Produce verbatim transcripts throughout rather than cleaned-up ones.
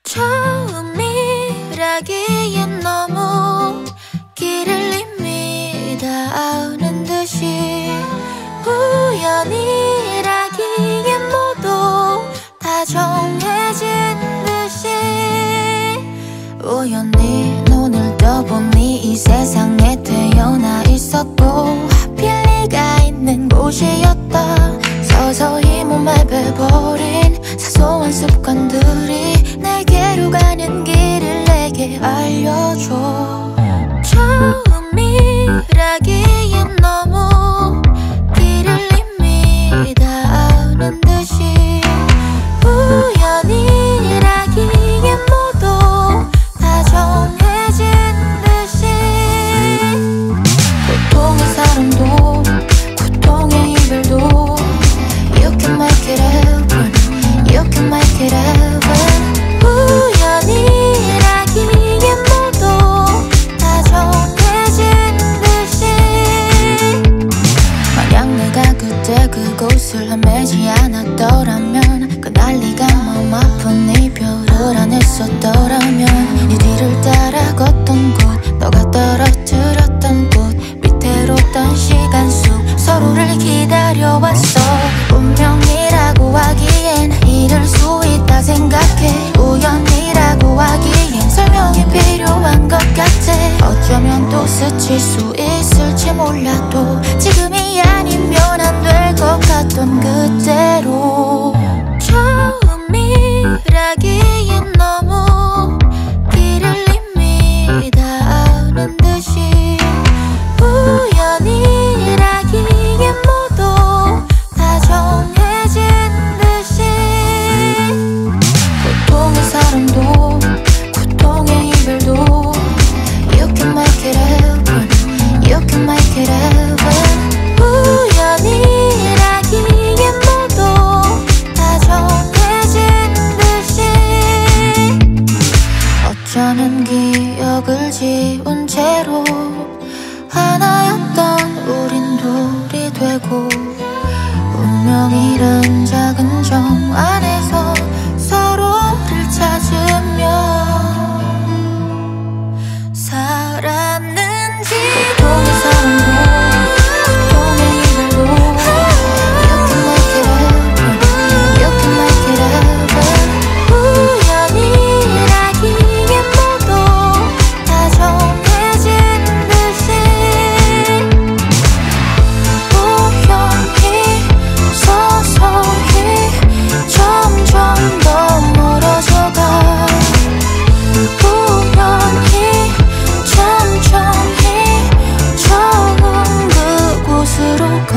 처음이라기엔 너무 길을 이미 다 아는 듯이 우연이라기엔 모두 다 정해진 듯이 우연히 눈을 떠보니 이 세상에 태어나 있었고 하필 네가 있는 곳이었다. 서서히 몸에 배버린 사소한 습관들이 내게로 가는 길을 내게 알려줘. 처음이라기엔 너무 길을 이미 다 아는 듯이 우연이라기엔 모두 다 정해진 듯이 고통의 사랑도 고통의 이별도 You can make it happen, you can make it happen. 우연이라기엔 모두 다 정해진 듯이 만약 내가 그때 그곳을 헤매지 않았더라면 그날 네가 마음 아픈 이별을 안 했었더라면 네 뒤를 따라 걷던 곳 너가 떨어뜨렸던 꽃 밑으로 떤 시간 속 서로를 기다려왔어. 운명이라고 하기엔 이럴 수 있다 생각해. 우연이라고 하기엔 설명이 필요한 것 같아. 어쩌면 또 스칠 수 있을지 몰라도 지금이 아니면 안 될 것 같던 그때로 처음이라기엔 너무 길을 이미 다 아는 듯이 우연이라기엔 모두 다 정해진 듯이 고통의 사랑도 고통의 이별도 You can make it happen, you can make it happen. 우연이라기엔 모두 다 정해진 듯이 어쩌면 기억을 지운 채로 하나였던 우린 둘이 되고 운명이란 작은 정 안에서 서로를 찾으며 살았는지 고통의 사랑도 고통의 이별도 You can make it happen, you can make it happen. 우연이라기엔 모두 다 정해진 듯이 우연히 서서히 점점 더 멀어져가 우연히 천천히 처음 그곳으로 가.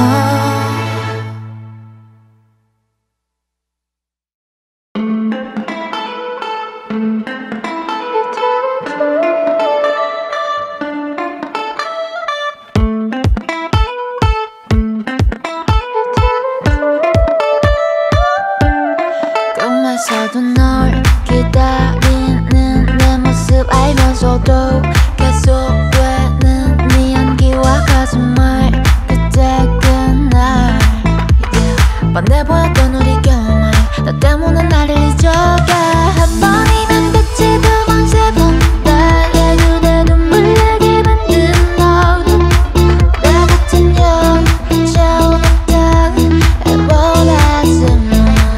꿈에서도 널 기다리는 내 모습 알면서도 계속되는 네 향기와 거짓말 그때 그날 yeah. 반대 보였던 우리 경험 나 때문에 나를 잊어가 한 번이면 됐지 두 번 세 번 나의 눈에 눈물 나게 만든 너는 나 같은 여자 없다는 애원했으면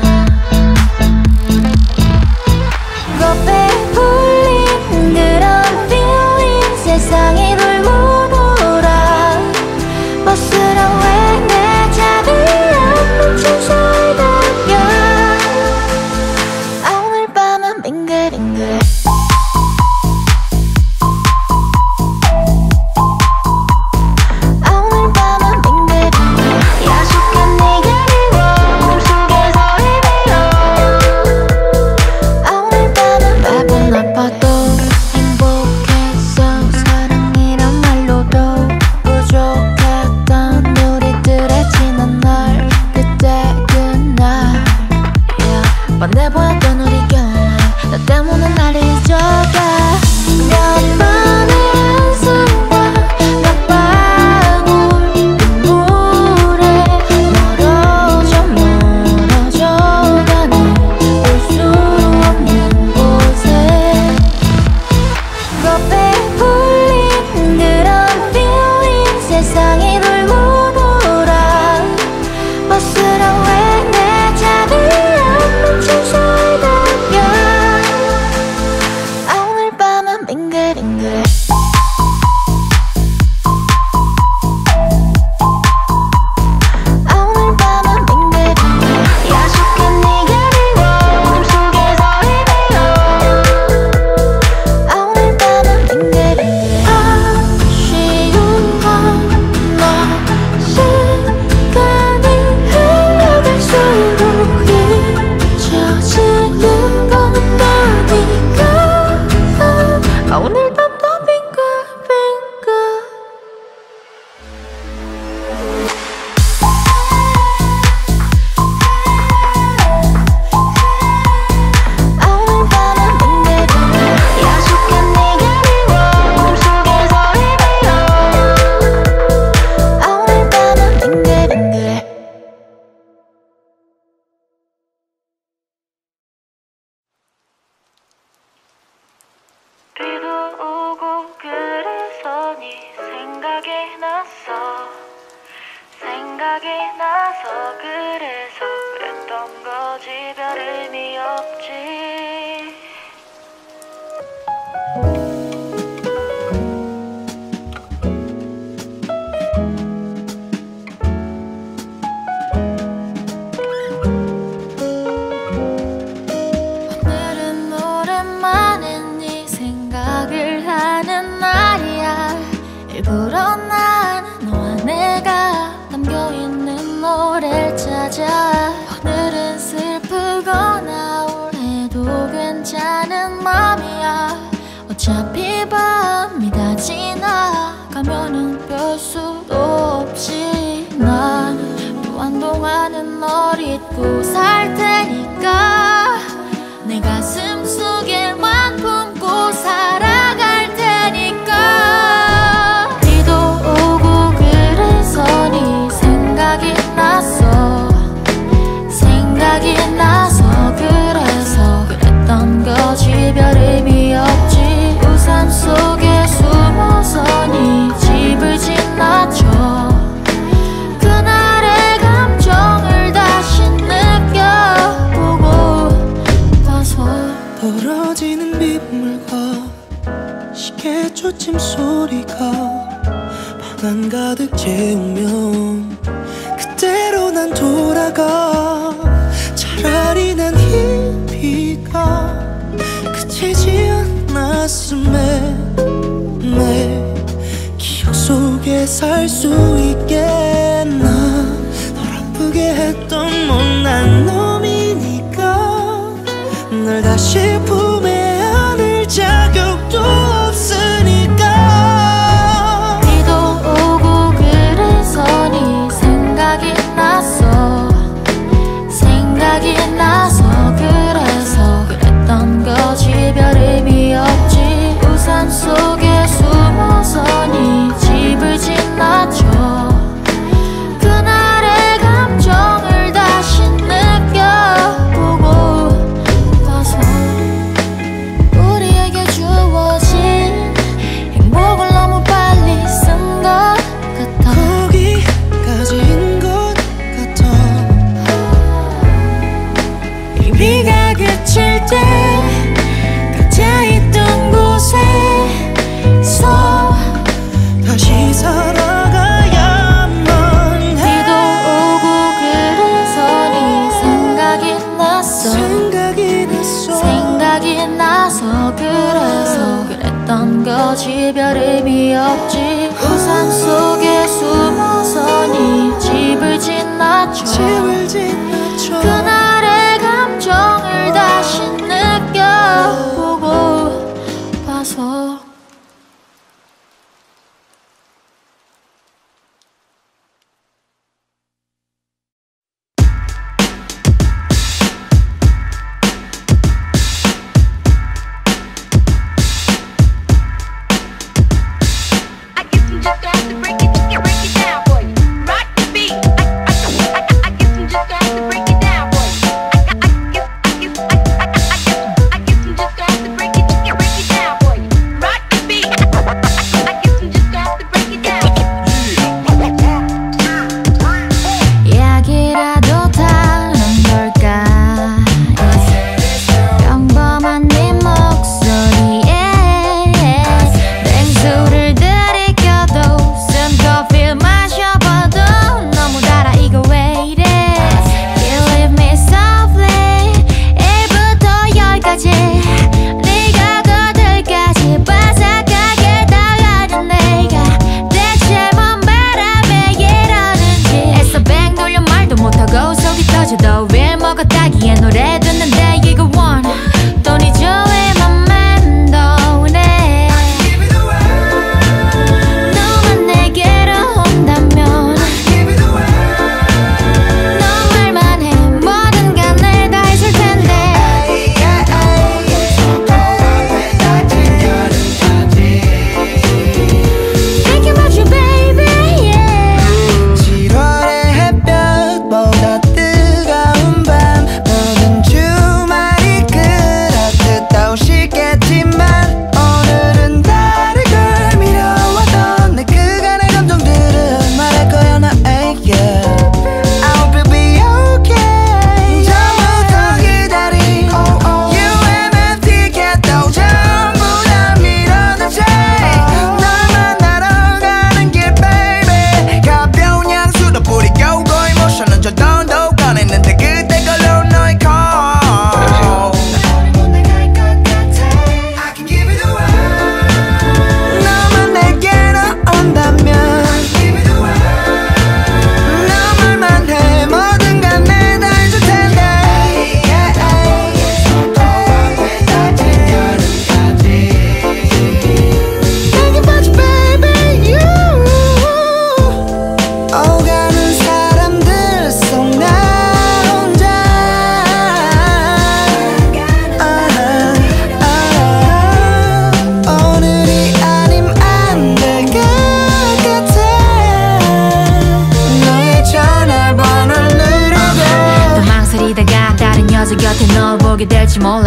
겁에 불린 그런 feeling 세상이 돌고 돌아 벗으러 왜 내 잡을 없는 춤소리 담겨 아 오늘 밤은 빙글빙글 아 오늘 밤은 빙글빙글 야속한 네가 그리워 꿈속에서 헤매요 아 오늘 밤은 매번 아파도 행복했어 사랑이란 말로도 부족했던 우리들의 지난 날 그때 그날 yeah. 반대 보였던 우리 경험 나 때문에 어차피 밤이 다 지나가면은 별 수도 없이 난 또 한동안은 널 잊고 살 테니까 내 가슴 속에만 품고 살아갈 테니까 비도 오고 그래서 네 생각이 났어 생각이 나서 그래서 그랬던 거지 별 의미 없지 우산 속에 숨어서 네 집을 지나쳐 그날의 감정을 다시 느껴보고 봐서 떨어지는 빗물과 시계초침 소리가 방 안 가득 채우면 그때로 난 돌아가 차라리 난 이 비가 그치지 않았음에 내 기억 속에 살 수 있겠나 널 아프게 했던 못난 놈이니까 널 다시 품에 안을 자격도 없으니까 비도 오고 그래서 네 생각이 났어 생각이 나서 그래서 그랬던 거지 별 의미 없지 우산 속에 숨어서 네 집을 지나쳐 그날의 감정을 다시 느껴보고 봐서 우리에게 주어진 행복을 너무 빨리 쓴 것 같아 거기까지인 것 같아 이 비가 그칠 때 각자 있던 곳에서 다시 살아가야만 해 비도 오고 그래서 네 생각이 났어 생각이 났어 생각이 나서 그래서 그랬던 거지 별 의미 없지 우산 속에 숨어서 네 집을 지나쳐 집을 지나쳐 그날의 감정을 다시 느껴보고 봐서 I guess I'm just gonna have to break it, break it down for you. Rock the beat. I, I, I, I guess I'm just gonna have to break 어떻게 될지 몰라.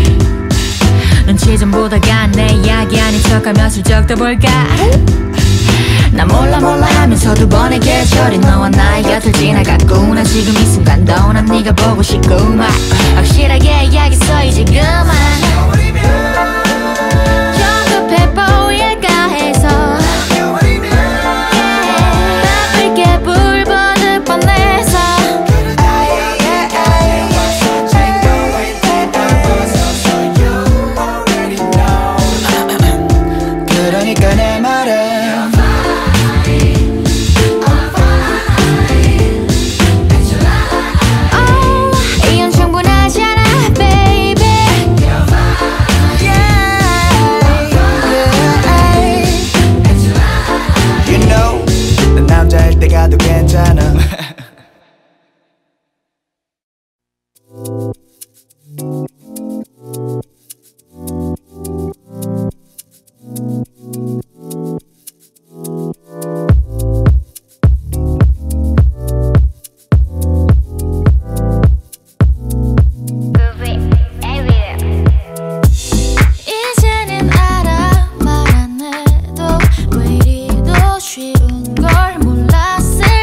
눈치 좀 보다가 내 이야기 아닌 척하며 슬쩍 떠볼까. 나 몰라 몰라 하면서 두 번의 계절이 너와 나의 곁을 지나갔고 난 지금 이 순간도 난 네가 보고 싶구만. 확실하게 이야기했어 이제 그만. 좀 급해 보일까 해서 바쁠게 불 버릇 뻔해서 그러니까 내 말은 가도 괜찮아. 이제는 알아 말 안 해도 왜 이리도 쉬운 걸 몰라.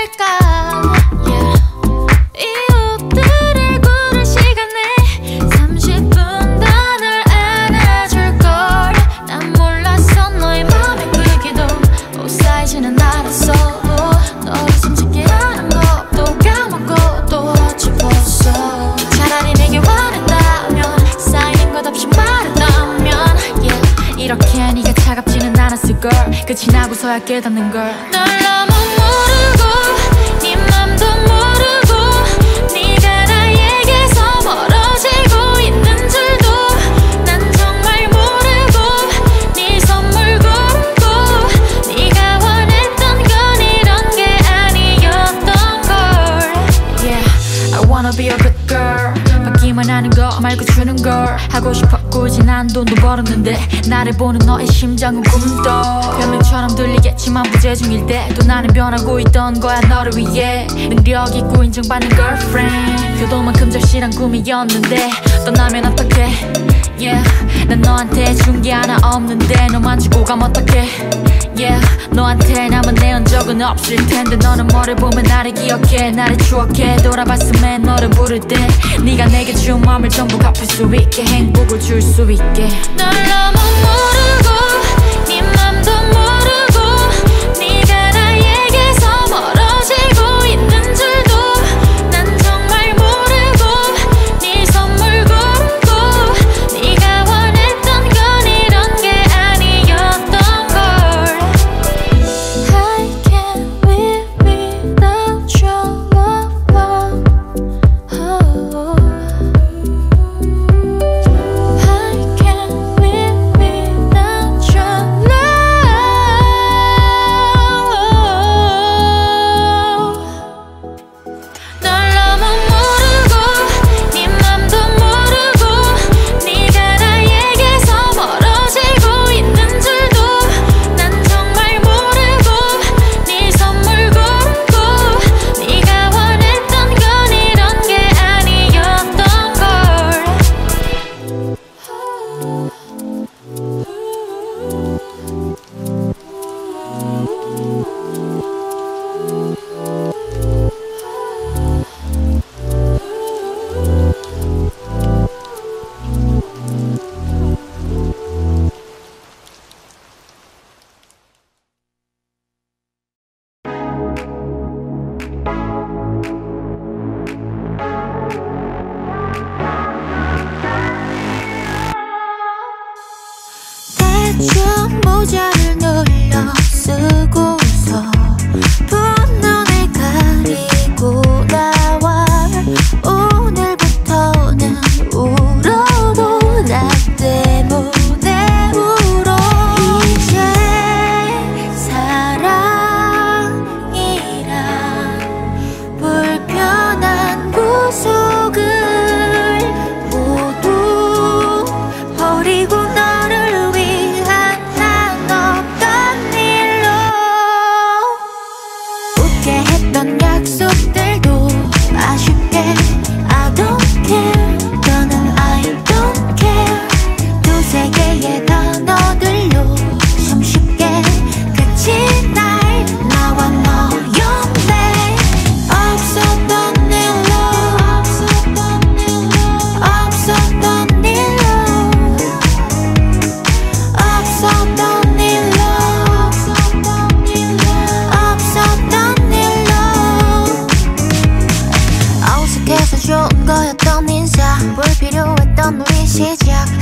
이렇게 네가 차갑지는 않았을걸. 끝이 나고서야 깨닫는 걸. 널 너무 모르고 네 맘도 모르고 네가 나에게서 멀어지고 있는 줄도 난 정말 모르고 네 선물 고르고 네가 원했던 건 이런 게 아니었던 걸. Yeah, I wanna be a good girl. 받기만 하는 거 말고 주는 걸 하고 싶어. 굳이 난 돈도 벌었는데 나를 보는 너의 심장은 꿈도 변명처럼 들리겠지만 부재중일 때도 나는 변하고 있던 거야 너를 위해. 능력 있고 인정받는 girlfriend 효도만큼 절실한 꿈이었는데 떠나면 어떡해. Yeah, 난 너한테 준 게 하나 없는데 너만 주고 가면 어떡해. Yeah, 너한테 남은 내 흔적은 없을 텐데 너는 뭐를 보면 나를 기억해. 나를 추억해. 돌아봤음에 너를 부를 때 네가 내게 준 마음을 전부 갚을 수 있게 행복을 줄 수 있게. 널 너무 모르고 네 맘도 모르고 네가 나에게서 멀어지고 있는 줄도 난 정말 모르고 네 선물 고르고 네가 원했던 건 이런 게 아니었던 걸. I can't live without your love. Oh. I can't live without your love. 널 너무 모르고 네 맘도 모르고 네가 나에게서 멀어지고 있는 줄도 난 정말 모르고 네 선물 고르고 네가 원했던 건 이런 게 아니었던 걸. 대충 모자를 눌러 쓰고서 분노를 가리고 나와. 오늘부터는 울어도 나 때문에 울어. 이제 사랑이란 불편한 구속을 모두 버리고 너를 위한 난 없던 일로.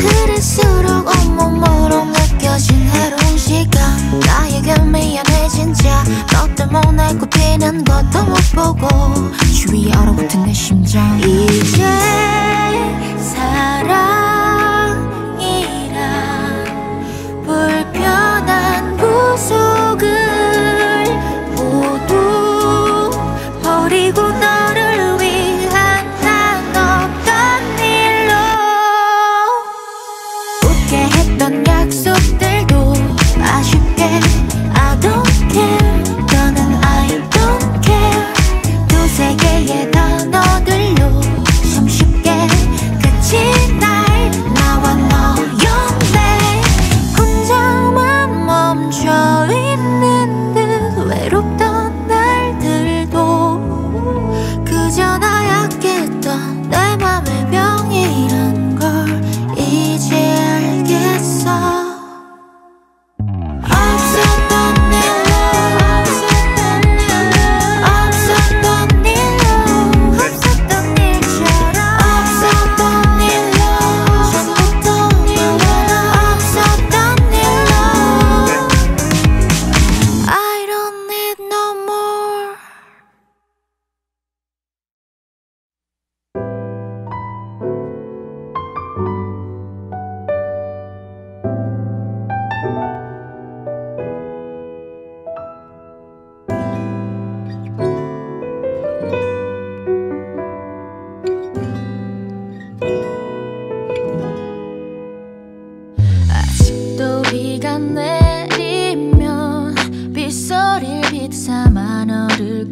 그럴수록 온몸으로 느껴진 해로운 시간 나에게 미안해 진짜 너 때문에 꽃피는 것도 못 보고 주위에 얼어붙은 내 심장 이제 사랑이란 불편한 구속을 모두 버리고 너를 위한 난 어떤 일로 웃게 했던 약속들도 아쉽게 I don't care 너는 I don't care 두세 개의 단어들로 숨쉽게 끝이 날 나와 너였네 혼자만 멈춰있는 듯 외롭던 날들도 그저 나약했던 내 맘의 병이란 걸 이제 알겠어 없었던 일로 없었던 일로 없었던 일처럼 없었던 일로 처음부터 없었던 일로 I don't need no more 아직도 비가 내리면 빗소리를 빗삼아 너를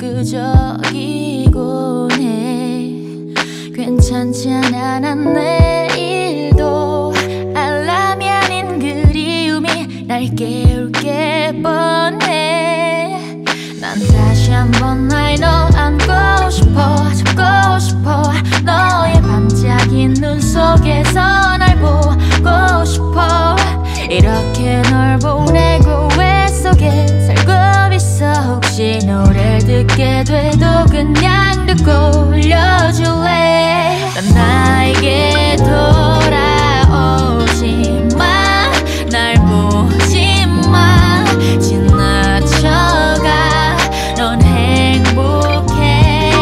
끄적이곤 해 괜찮지 않아 난 내일도 알람이 아닌 그리움이 날 깨울 게 뻔해 난 다시 한번 날 너 안고 싶어 잡고 싶어 너의 반짝인 눈 속에서 날 보고 싶어 이렇게 널 보내고 왜 속에 살고 있어 혹시 노래를 듣게 돼도 그냥 듣고 흘려줄래 난 나에게 돌아오지 마 날 보지 마 지나쳐가 넌 행복해야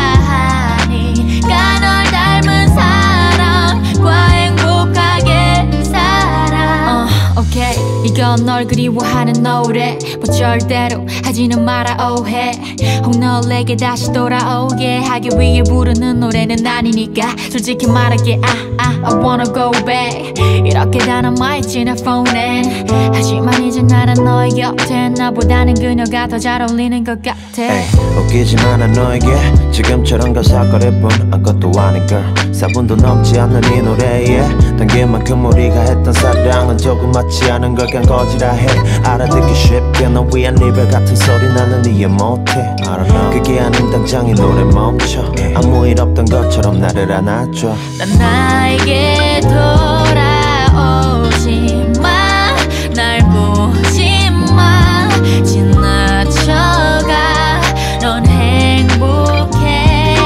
하니까 널 닮은 사람과 행복하게 살아 uh, 오케이 이건 널 그리워하는 노래 뭐 절대로 하지는 마라 오해 혹 널 내게 다시 돌아오게 하기 위해 부르는 노래는 아니니까 솔직히 말할게 ah, ah, I wanna go back 이렇게 다 남아있지 내 폰엔 하지만 이제 나는 너의 곁에 나보다는 그녀가 더 잘 어울리는 것 같아 에이, 웃기지 않아 너에게 지금처럼 가사거릴 뿐 아무것도 아닌 걸 사 분도 넘지 않는 이 노래에 당길 만큼 우리가 했던 사랑은 조그맣지 않은 걸 그냥 거지라 해 알아듣기 쉽게 너 위한 리벨 같은 소리 나는 이해 못해 그게 아닌 당장 이 노래 멈춰 아무 일 없던 것처럼 나를 안아줘 난 나에게 돌아오지 마 날 보지 마 지나쳐가 넌 행복해야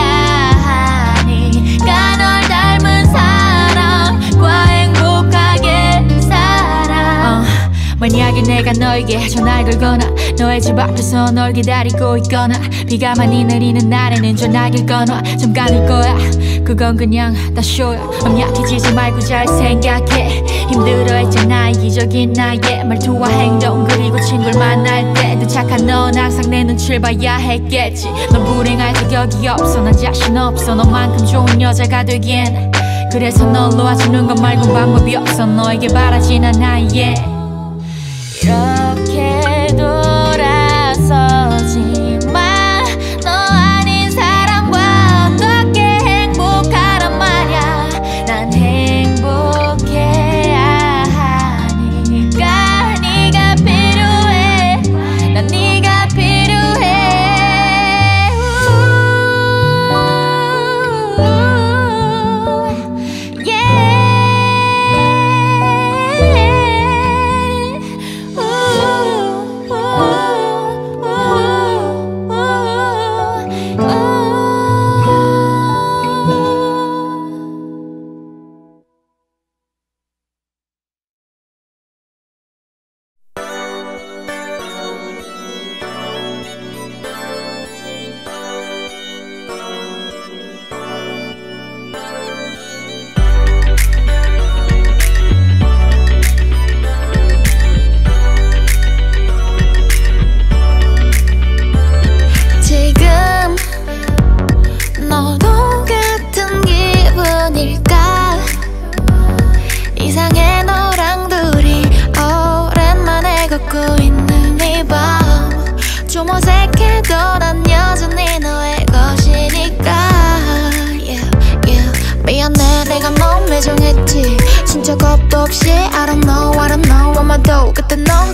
하니까 널 닮은 사람과 행복하게 살아 uh, 만약에 내가 너에게 전화를 걸거나 너의 집 앞에서 널 기다리고 있거나 비가 많이 내리는 날에는 전화기를 꺼놔 잠깐일 거야 그건 그냥 다 쇼야 맘 약해지지 말고 잘 생각해 힘들어했잖아 이기적인 나의 말투와 행동 그리고 친구를 만날 때도 착한 넌 항상 내 눈치를 봐야 했겠지 넌 불행할 자격이 없어 난 자신 없어 너만큼 좋은 여자가 되기엔 그래서 널 놓아주는 것 말고 방법이 없어 너에게 바라진 않아 yeah. 이렇게 돌아서지 마 너 아닌 사람과 어떻게 행복하란 말야 난 행복해야 하니까 네가 필요해 난 네가 필요해 yeah.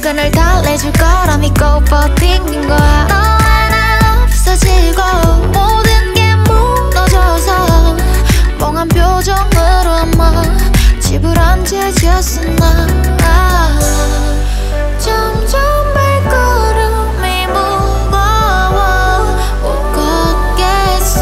그날 달래줄 거라 믿고 버틴 거야. 너 하나 없어지고 모든 게 무너져서 멍한 표정으로 아마 집을 앉아졌어. 나 점점 발걸음이 무거워 못 걷겠어.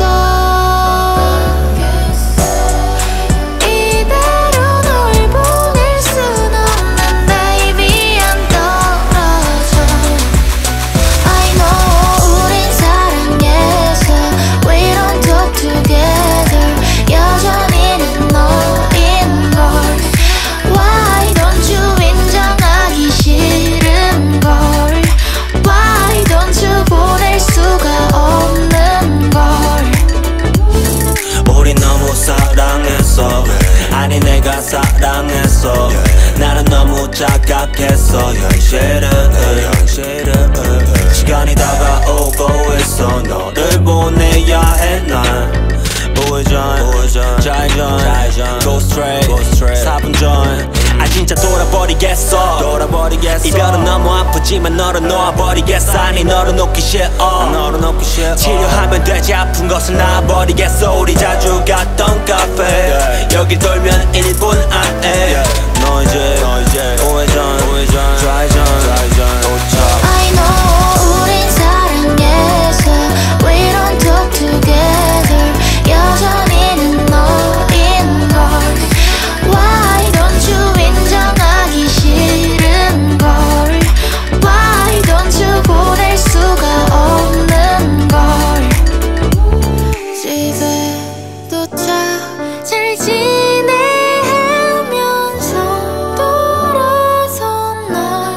이대로 널 보낼 순 없는데 baby 안 떨어져. I know 우린 사랑해서 we don't talk together. 여전히는 너인걸. Why don't you 인정하기 싫은걸. Why don't you 보낼 수가 없는걸. 우린 너무 사랑했어. 아니 내가 사랑했어. 나는 너무 착각했어. 현실은 시간이 다가오고 있어. 너를 보내야 해. 난 우회전 좌회전 Go straight 사 분 전 아 진짜 돌아버리겠어. 돌아버리겠어. 이별은 너무 아프지만 너를 놓아버리겠어. 아니 너를 놓기 싫어. 너를 놓기 싫어. 치료하면 되지 아픈 것을 놔버리겠어. 우리 자주 갔던 카페 yeah. 여기 돌면 일 분 안에 yeah. 너 이제 너 이제 우회전 우회전 좌회전 좌회전 도착. I know 우린 사랑해서 we don't talk together. 여전히는 너인걸. Why don't you 인정하기 싫은걸. Why don't you 보낼 수가 없는걸. 집에 도착 잘 지내 하면서 돌아서 나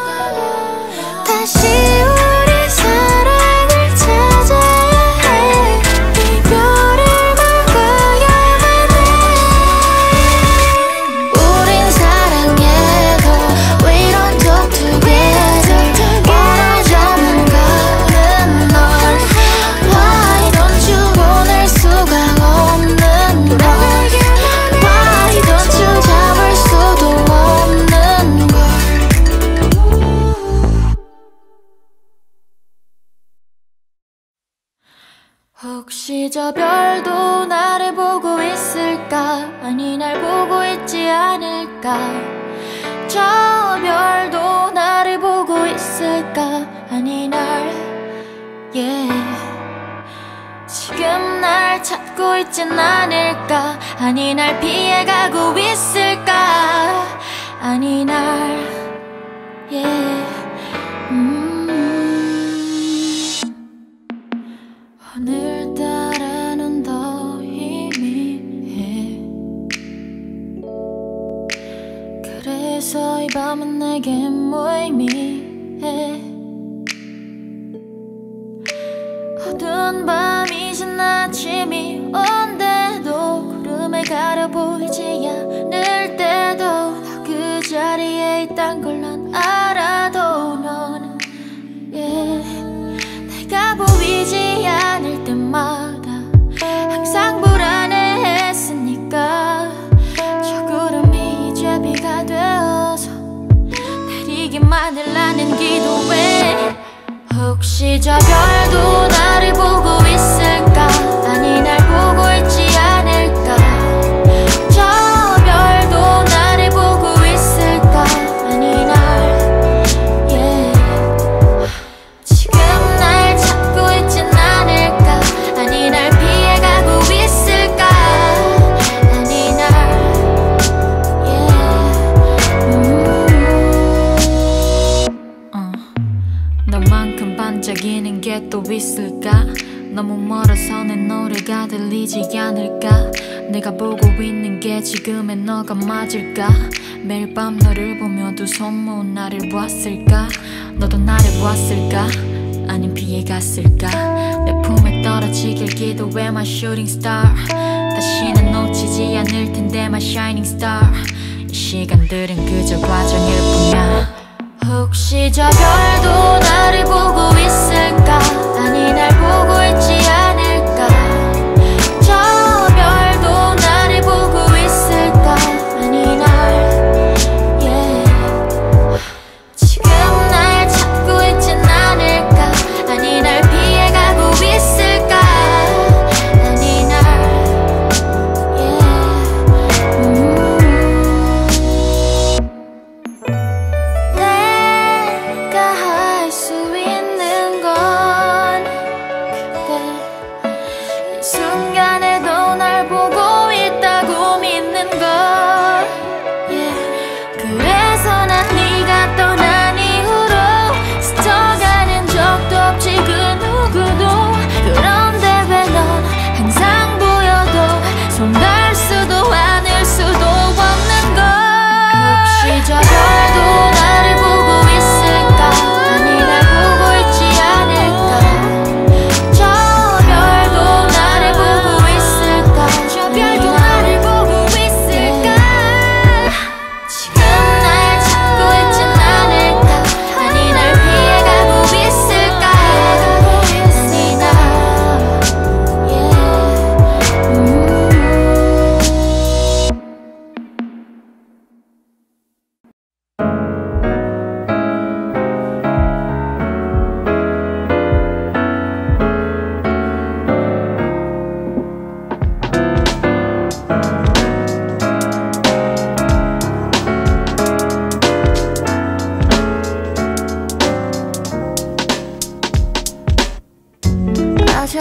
다시 우리 사랑을 찾아야 해. 이별을 막아야만 해. 우린 사랑해도 we don't talk together. 멀어져만 가는 널. Why don't you 보낼 수가 없는 걸. Why don't you 잡을 수도 없는 걸. 혹시 저 별도 나를 보고 있을까. 아니 날 보고 있지 않을까. 저 별도 나를 보고 있을까. 아니 날 yeah. 지금 날 찾고 있진 않을까. 아니 날 피해가고 있을까. 아니 날 yeah. 음. 오늘따라는 더 희미해. 그래서 이 밤은 내겐 무의미해. 어두운 밤이 지나 아침이 온데도 구름에 가려 보이지 않을 때도 너 그 자리에 있단 걸 난 알아도 너는 yeah. 내가 보이지 않을 때마다 항상 불안해했으니까 저 구름이 이제 비가 되어서 내리기만 하려는 기도해. 혹시 저 별도 나를 보고 있을까. 아니 날 보고 있지 않을까. 저 별도 나를 보고 있을까. 아니 날 yeah. 지금 날 찾고 있진 않을까. 아니 날 피해가고 있을까. 아니 날 yeah. 음. 어. 너만큼 반짝이는 게 또 있을까. 너무 멀어서 내 노래가 들리지 않을까. 내가 보고 있는 게 지금의 너가 맞을까. 매일 밤 너를 보며 두 손 모은 나를 보았을까. 너도 나를 보았을까. 아님 피해갔을까. 내 품에 떨어지길 기도해 my shooting star. 다시는 놓치지 않을 텐데 my shining star. 이 시간들은 그저 과정일 뿐이야. 혹시 저 별도 나를 보고 있을까. 아니 날 보고 있지 않을까. 저 별도 나를 보고 있을까. 아니 날 yeah. 지금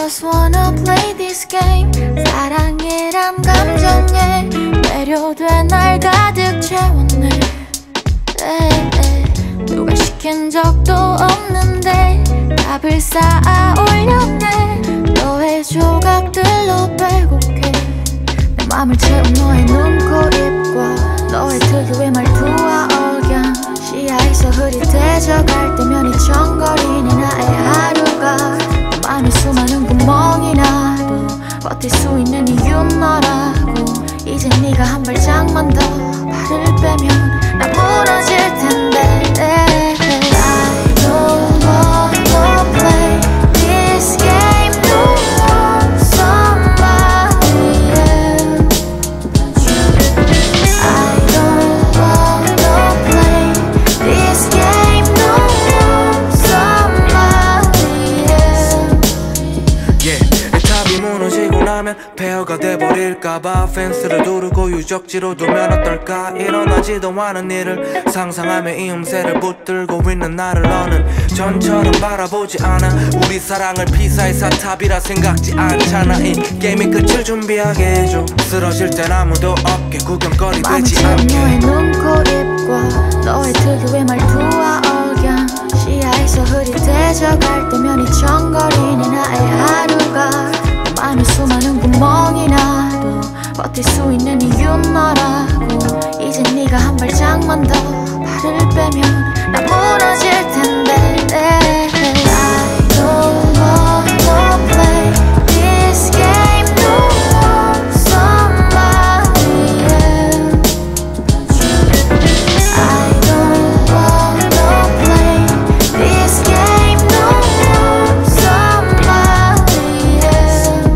just wanna play this game. 사랑이란 감정에 매료돼 날 가득 채웠네. 네, 네. 누가 시킨 적도 없는데 답을 쌓아 올렸네. 너의 조각들로 빼곡해 내 맘을 채운 너의 눈, 코, 입과 너의 특유의 말투와 억양. 시야에서 흐릿해져갈 때면 이청거리는 나의 하루가 내 맘에 수많은 구멍이 나도 버틸 수 있는 이유는 너라고. 이제 네가 한 발짝만 더 발을 빼면 나 무너질 텐데. I don't wanna play this game no more. Somebody else. I don't wanna play this game no more. Somebody else. Yeah, 탑이 무너지고 나면 폐허가 돼버릴까봐 펜스를 두르고 유적지로 두면 어떨까. 일어나지도 않은 일을 상상하며 이음새를 붙들고 있는 나를 너는 전처럼 바라보지 않아. 우리 사랑을 피사의 사탑이라 생각지 않잖아. 이 게임의 끝을 준비하게 해줘. 쓰러질 땐 아무도 없게 구경거리 되지 않게. 너의 눈, 코, 입과 너의 특유의 말투와 억양. 시야에서 흐릿해져갈 때면 이청거리는 나의 하루가 내 맘에 수많은 구멍이 나도 버틸 수 있는 이유는 너라고. 이제 네가 한 발짝만 더 발을 빼면 나 무너질 텐데. I don't wanna play this game no more. Somebody else. I don't wanna play this game no more. Somebody else.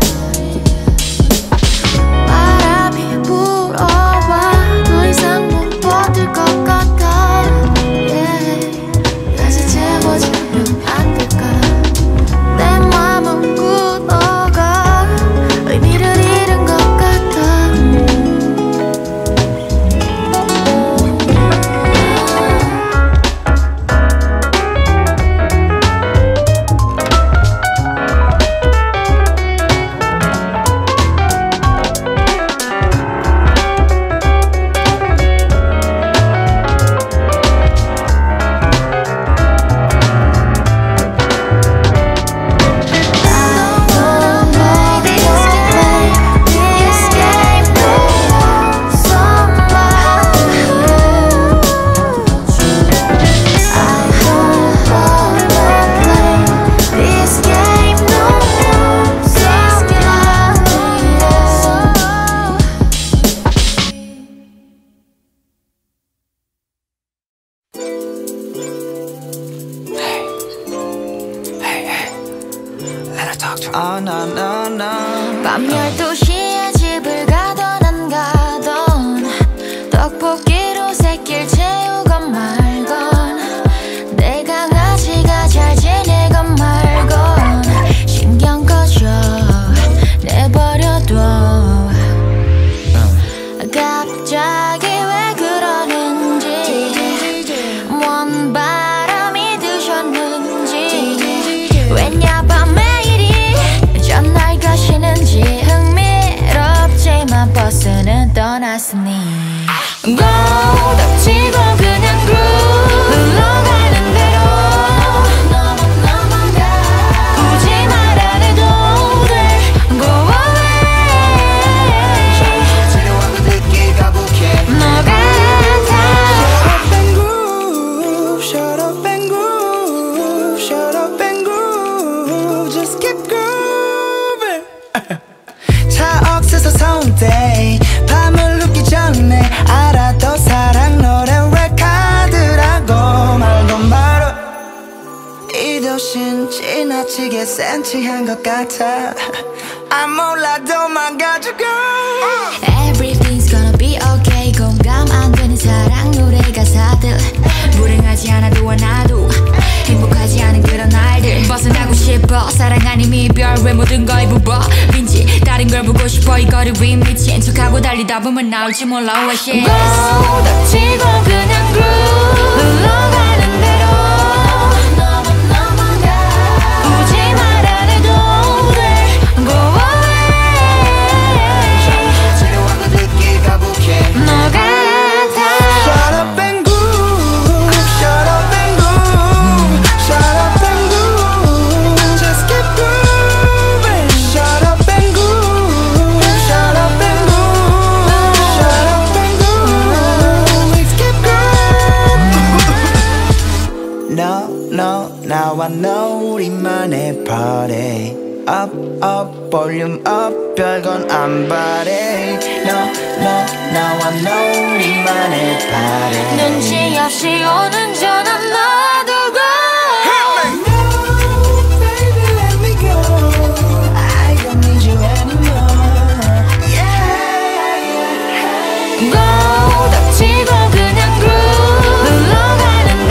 바람이 불어와 더 이상 못 버틸 것 같아. Yeah. 다시 채워지면 안 될까. 내 맘은 굳어가 의미를 잃은 것 같아. Oh no no no. 밤 열두 시에 집을 가던 안 가던 떡볶이로 새끼를 채우건 말건 내 강아지가 잘 지내건 말건 신경 꺼져 내버려둬. 갑자기 왜 그러는지 뭔 바람이 드셨는지 왜냐 밤에 전날 가시는지 흥미롭지만 버스는 떠났으니 고덕지고 그냥 groove 흘러가는 대로 굳이 말 안 해도 돼. Go away. 지루한 거 듣기 거북해. 너 같아. Shut up and groove. Shut up and groove. Just keep grooving. 차 억세서 서운데 밤을 눕기 전에 알아도 사랑 노래 왜 카드라고 말도 말어. 이 도시는 지나치게 센치한 것 같아. 안 몰라도 막아주고. Everything's gonna be okay. 공감 안 되는 사랑 노래 가사들 불행하지 않아도 하나도 행복하지 않은 그런 날들 벗어나고 싶어. 사랑 아님 이별 왜 모든 걸 부버린지 다른 걸 보고 싶어. 이거를 위 미친 척하고 달리다 보면 나올지 몰라. What shit. 고덕지고 그냥 groove 흘러가는 대로 굳이 말 안 해도 돼. 나와 너 우리만의 party Up up 볼륨 up 별건 안 바래 No no 나와 너 우리만의 party 눈치 없이 오는 전화 놔두고 닥치고 그냥 groove 흘러가는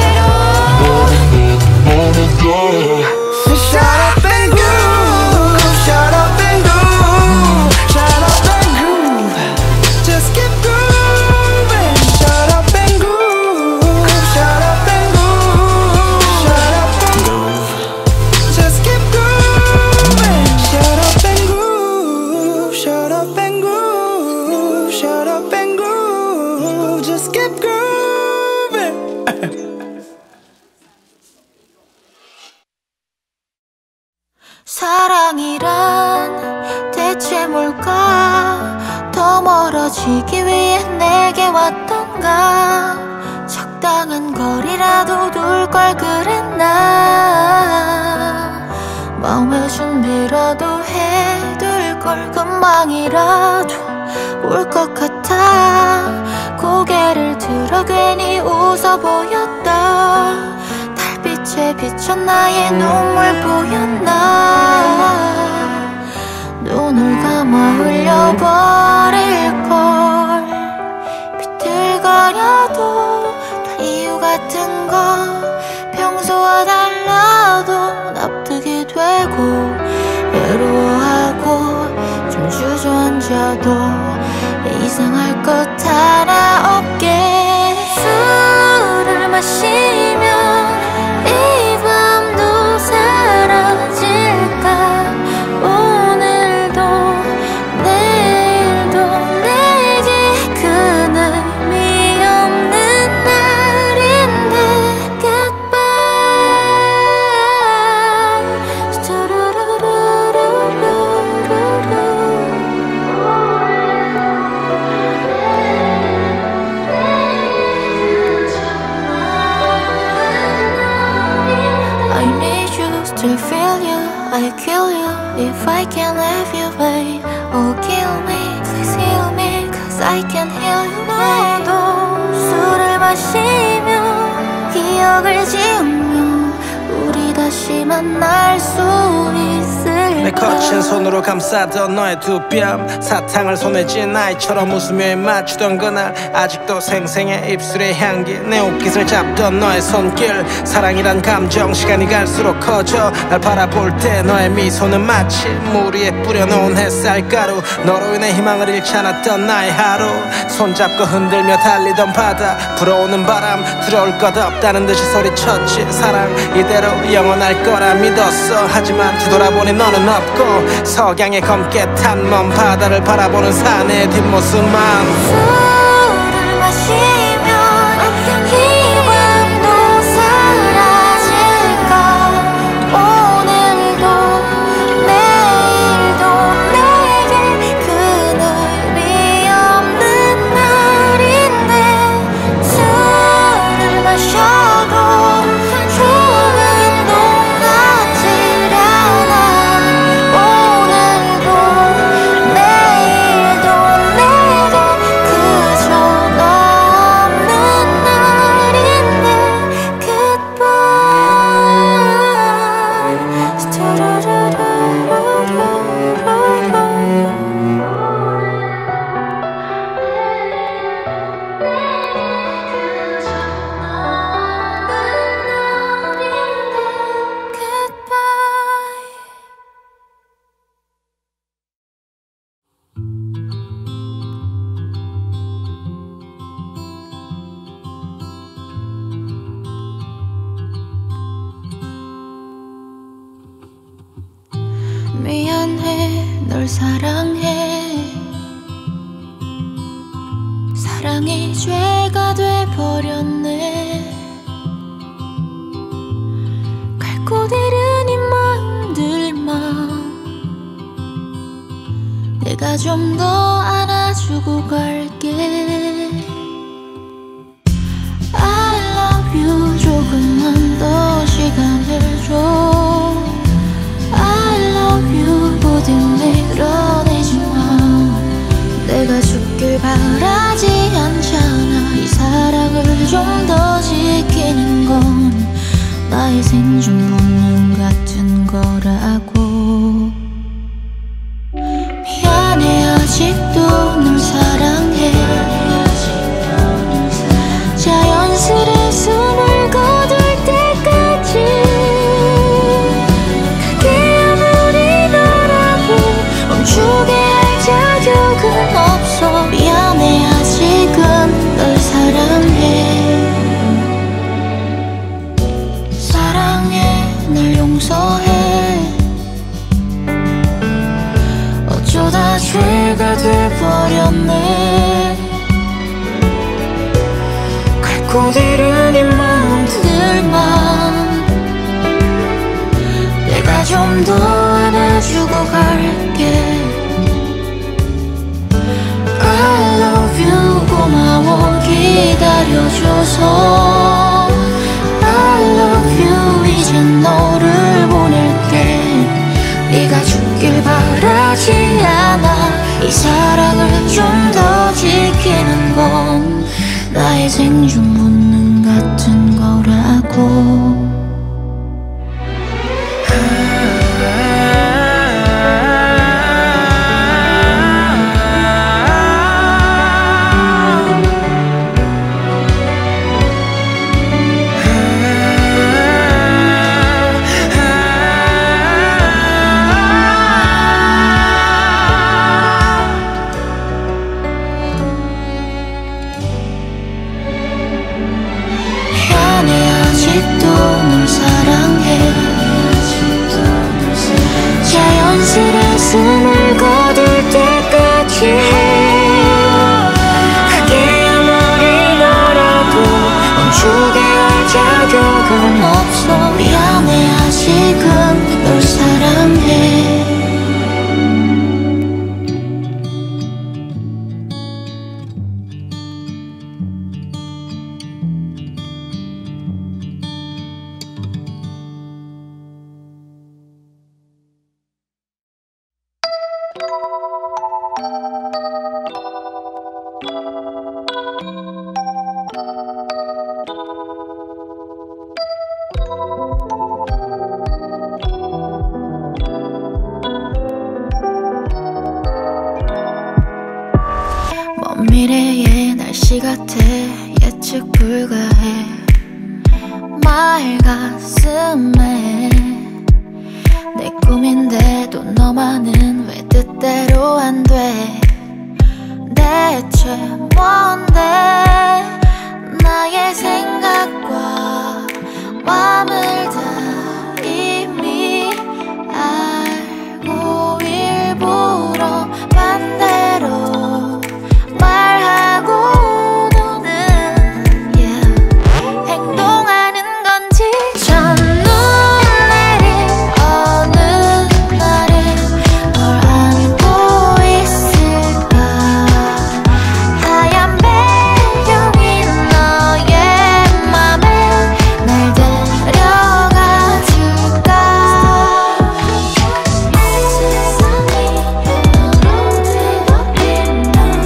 대로 Shut up and groove Shut up and groove Shut up and groove Just keep grooving Shut up and groove Shut up and groove Shut up and groove Just keep grooving Shut up and groove Shut up and groove Shut up and groove Just keep grooving 사랑이란 대체 뭘까 더 멀어지기 위해 내게 왔던가 적당한 거리라도 둘 걸 그랬나 마음의 준비라도 해둘 걸 금방이라도 올 것 같아 고개를 들어 괜히 웃어 보였다 달빛에 비춰 나의 눈물 보였나 눈을 감아 흘려버릴걸 비틀거려도 다 이유 같은 거 평소와 달라도 납득이 되고 외로워하고 좀 주저앉아도 이상할 것 하나 없게 술을 마시면 이 밤도 사라질까 오늘도 내일도 내게 큰 의미 없는 날인데 Goodbye I need you, still feel you I kill you if I can't have you, babe Oh, kill me, please heal me Cause I can't heal you, babe 너도 술을 마시며 기억을 지우며 우리 다시 만날 수 있을까 내 거친 손으로 감싸던 너의 두 뼘 사탕을 손에 쥔 아이처럼 웃으며 맞추던 그날 아직도 생생해 입술의 향기 내 옷깃을 잡던 너의 손길 사랑이란 감정 시간이 갈수록 커져 날 바라볼 때 너의 미소는 마치 물 위에 뿌려놓은 햇살가루 너로 인해 희망을 잃지 않았던 나의 하루 손잡고 흔들며 달리던 바다 불어오는 바람 들어올 것 없다는 듯이 소리쳤지 사랑 이대로 영원할 거라 믿었어 하지만 뒤돌아보니 너는 없고 석양에 검게 탄 먼 바다를 바라보는 사내의 뒷모습만 술을 마시면 이 밤도 사라질까 오늘도 내일도 내게 큰 의미 없는 날인데 술을 마셔도 조금도 낫질 않아 오늘도 내일도 내게 그저 너 없는 날인데 Goodbye Goodbye 미안해 널 사랑해 사랑이 죄가 돼버렸네 갈 곳 잃은 이 마음들만 내가 좀 더 안아주고 갈게 I love you 조금만 더 시간을 바라지 않잖아. 이 사랑을 좀 더 지키는 건 나의 생존 본능 같은 거라고. 미안해 아직도 널 사랑해. 자연스레 숨을 거둘 때까지 그게 아무리 너라고 멈추게 할 자격은 없어. 미안해 아직은 널 사랑해. 사랑해 날 용서해. 어쩌다 죄가 돼버렸네. 갈 곳 잃은 이 마음들만 내가 좀 더 안아주고 갈게. I love you 고마워 기다려줘서. I love you 이젠 너를 보낼게. 네가 죽길 바라지 않아. 이 사랑을 좀 더 지키는 건 나의 생존 본능 같은 거라고. 자연스레 숨을 거둘 때까지 그게 아무리 너라도 멈추게 할 자격은 없어. 미안해 아직은 널 사랑해. 먼 미래의 날씨 같아. 예측 불가해. 말 가슴에 내 꿈인데도 너만은 왜 뜻대로 안 돼. 대체 뭔데 나의 생각과 마음을 다 이미 알고 일부러 반대로 말하고 너는 yeah. 행동하는 건지. 첫눈 내린 어느 날에 널 안고 있을까. 하얀 배경인 너의 맘에 날 데려가 줄까. 세상이 너로 뒤덮인 날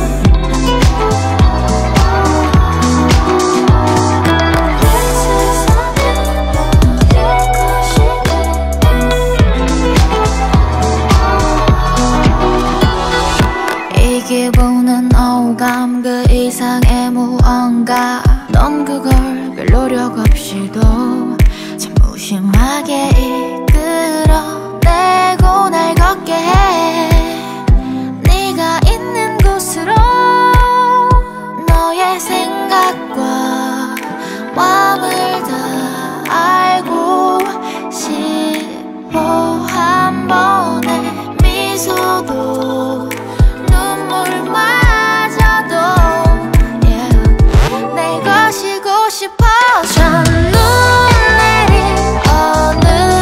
이 기분은 오감 그 이상의 무언가. 넌 그걸 별 노력 없이도 참 무심하게 이끌어내고 날 걷게 해. 네가 있는 곳으로 너의 생각과 마음을 다 알고 싶어. 한 번의 미소도 눈물마저도 yeah. 내 것이고 싶어. 첫눈 내린 어느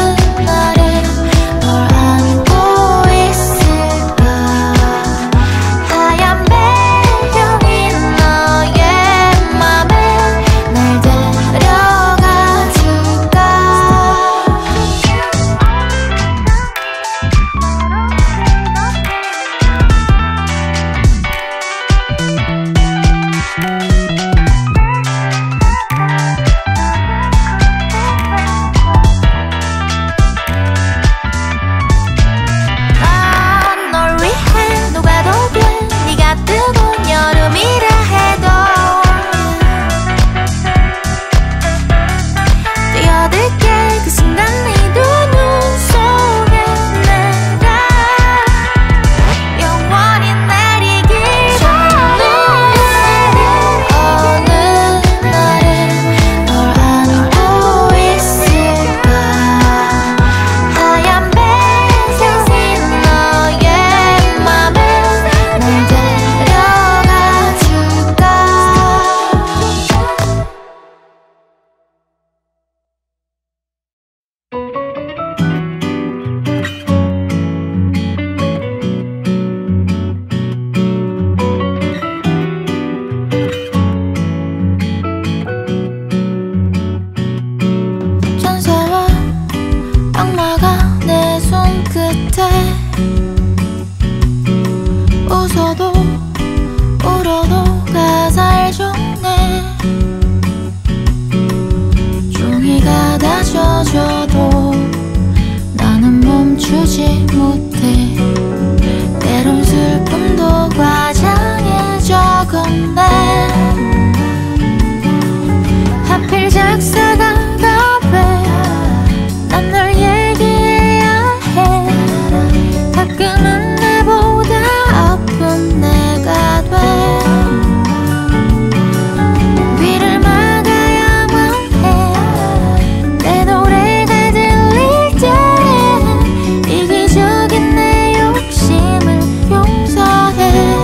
작사가가 돼. 난 널 얘기해야 해. 가끔은 내보다 아픈 내가 돼. 귀를 막아야만 해. 내 노래가 들릴 때 이기적인 내 욕심을 용서해.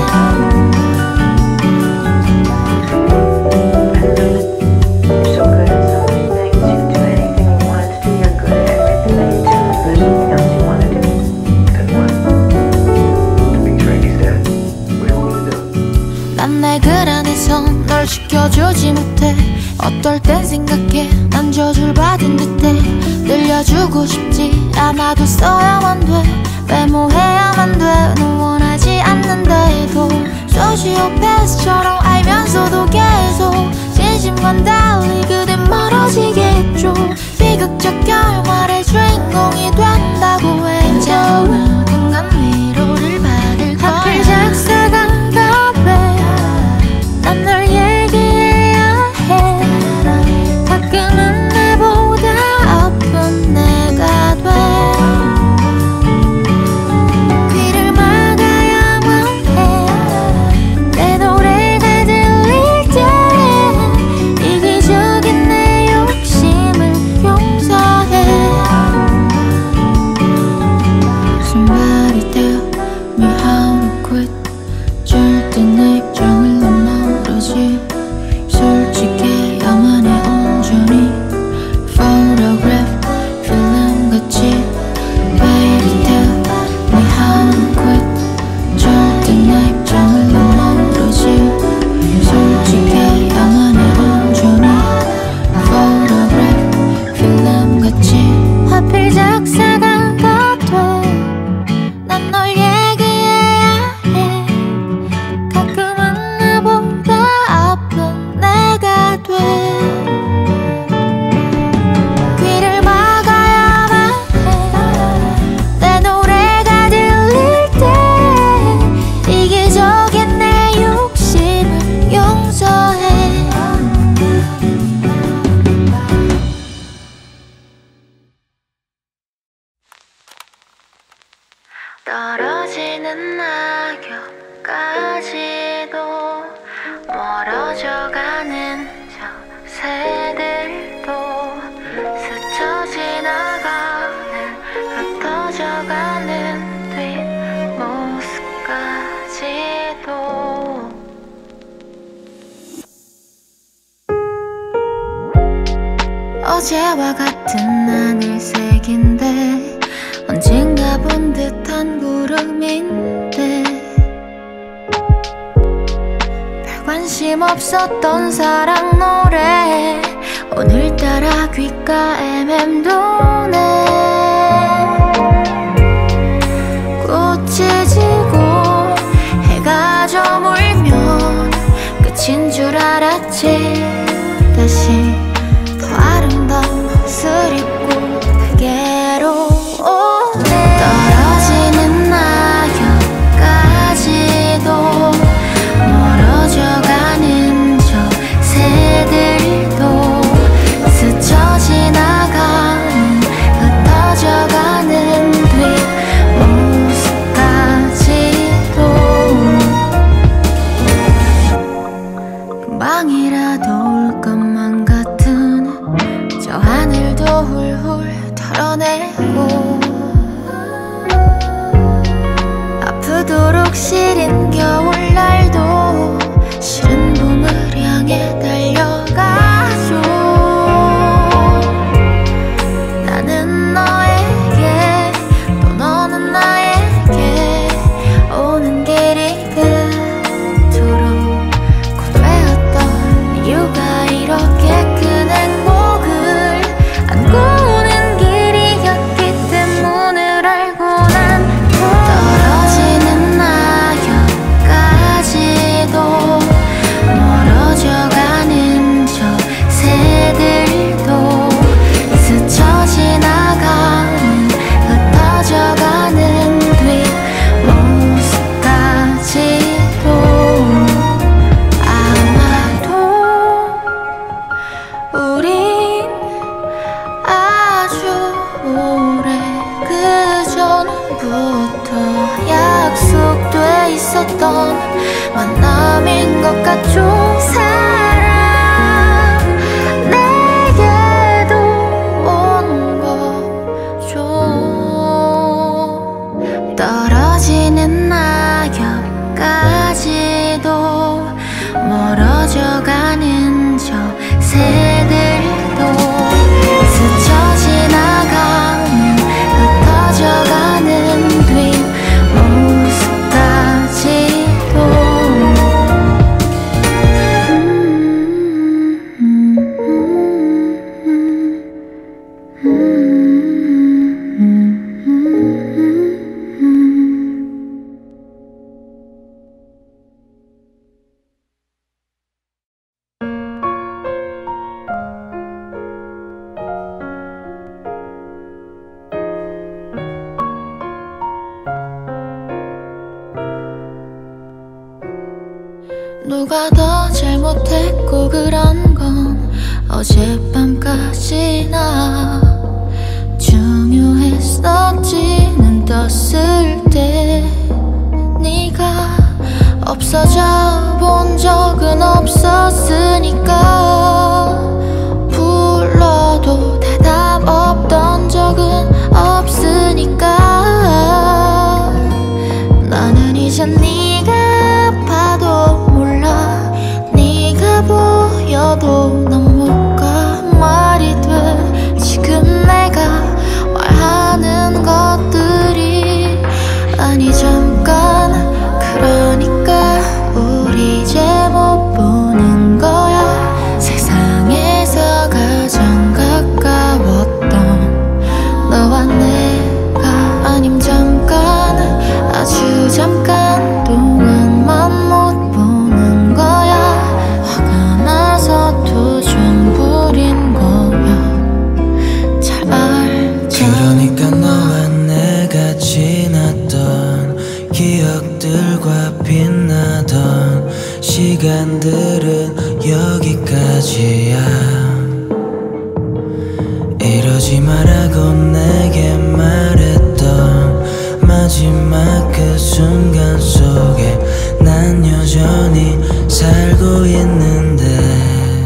난 내 글 안에서 널 지켜주지 못해. 어떨 땐 생각해 난 저주를 받은 듯해. 들려주고 싶지 않아도 써야만 돼. 외모해야만 돼. 널 원하지 않는데도 소시오패스처럼 알면서도 계속 진심과는 달리 그댄 멀어지겠죠. 비극적 결말의 주인공이 된다고 해. 저는 순간 위로를 받을 거야. 하필 작사가가 돼. 난 널 얘기해야 해. 가끔은 내보다 아픈 내가 돼. 귀를 막아야만 해. 내 노래가 들릴 때 이기적인 내 욕심을 용서해. Somebody tell me how to quit. 절대 내 입장을 넌 모르지. 솔직해야만 해 온전히. Photograph 필름같이. Baby tell me how to quit. 절대 내 입장을 넌 모르지. 솔직해야만 해 온전히. Photograph 필름같이. 하필 작사가가 돼. 난 널 얘기해야 해. 가끔은 나보다 아픈 내가 돼. 귀를 막아야만 해. 내 노래가 들릴 때 이기적인 내 욕심을 용서해. 떨어지는 낙엽까지도 멀어져가는 저 새들도 스쳐 지나가는 흩어져가는 뒷모습까지도. 어제와 같은 하늘색인데 언젠가 본 듯한 구름인데 별 관심 없었던 사랑 노래 오늘따라 귓가에 맴도네. 꽃이 지고 해가 저물면 끝인 줄 알았지. 다시 더 아름다운 옷을 입고 내게로 오네. 떨어지는 낙엽까지도 멀어져가는 저 새들도 스쳐 지나가는 흩어져가는 뒷모습까지도 금방이라도 올 것만 같은 없던 만남인 것 같죠. 사랑 내게도 오는 거죠. 떨어지는 낙엽까지도 멀어져가는 저 새들도 스쳐 지나가는 흩어져가는 뒷모습까지도 누가 더 잘못했고 그런 건 어젯밤까지나 중요했었지. 눈 떴을 때 네가 없어져 본 적은 없었으니까 불러도 대답 없던 적은 없으니까 나는 이제 네가 봐도 몰라. 네가 보여도 난 못 가. 말이 돼 지금 내가 말하는 것들이. 아니 잠깐 그러니까 우리 이제 못 보는 거야. 세상에서 가장 가까웠던 너와 내가. 아님 잠깐 아주 잠깐 동안만 못 보는 거야. 화가 나서 투정 부린 거야. 잘 알잖아. 그러니까 너와 내가 지났던 기억들과 빛나던 시간들은 여기까지야. 이러지 말라고 내게 말했던 마지막 그 순간 속에 난 여전히 살고 있는데.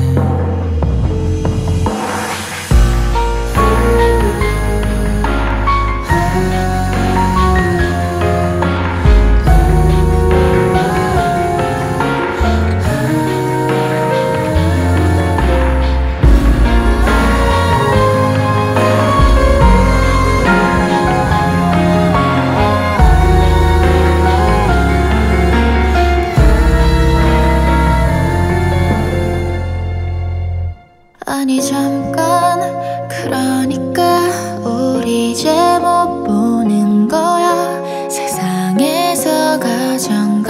아니 잠깐 그러니까 우리 이제 못 보는 거야. 세상에서 가장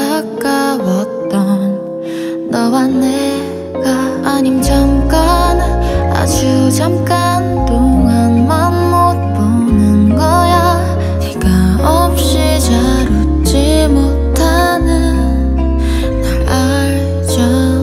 가까웠던 너와 내가. 아님 잠깐 아주 잠깐 동안만 못 보는 거야. 네가 없이 잘 웃지 못하는 날 알잖아.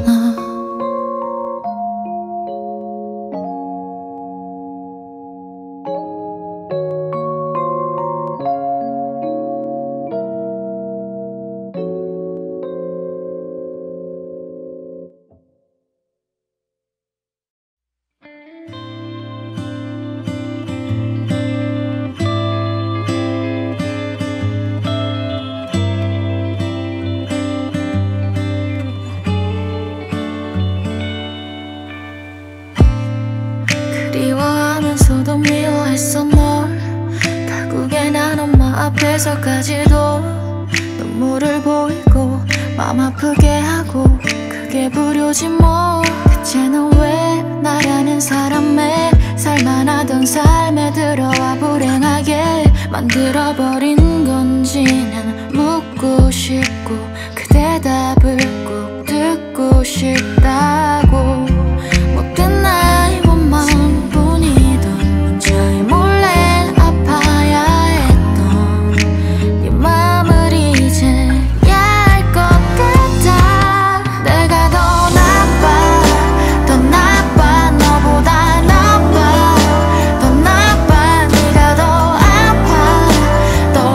그리워하면서도 미워했어 널. 결국에 난 엄마 앞에서까지도 눈물을 보이고 맘 아프게 하고 그게 불효지 뭐. 대체는 왜 나라는 사람의 살만하던 삶에 들어와 불행하게 만들어버린 건지는 묻고 싶고 그 대답을 꼭 듣고 싶다고. 못된 나의 원망뿐이던 문자에 몰래 아파야 했던 네 맘을 이제야 알 것 같아. 내가 더 나빠 더 나빠 너보다 나빠 더 나빠. 네가 더 아파 더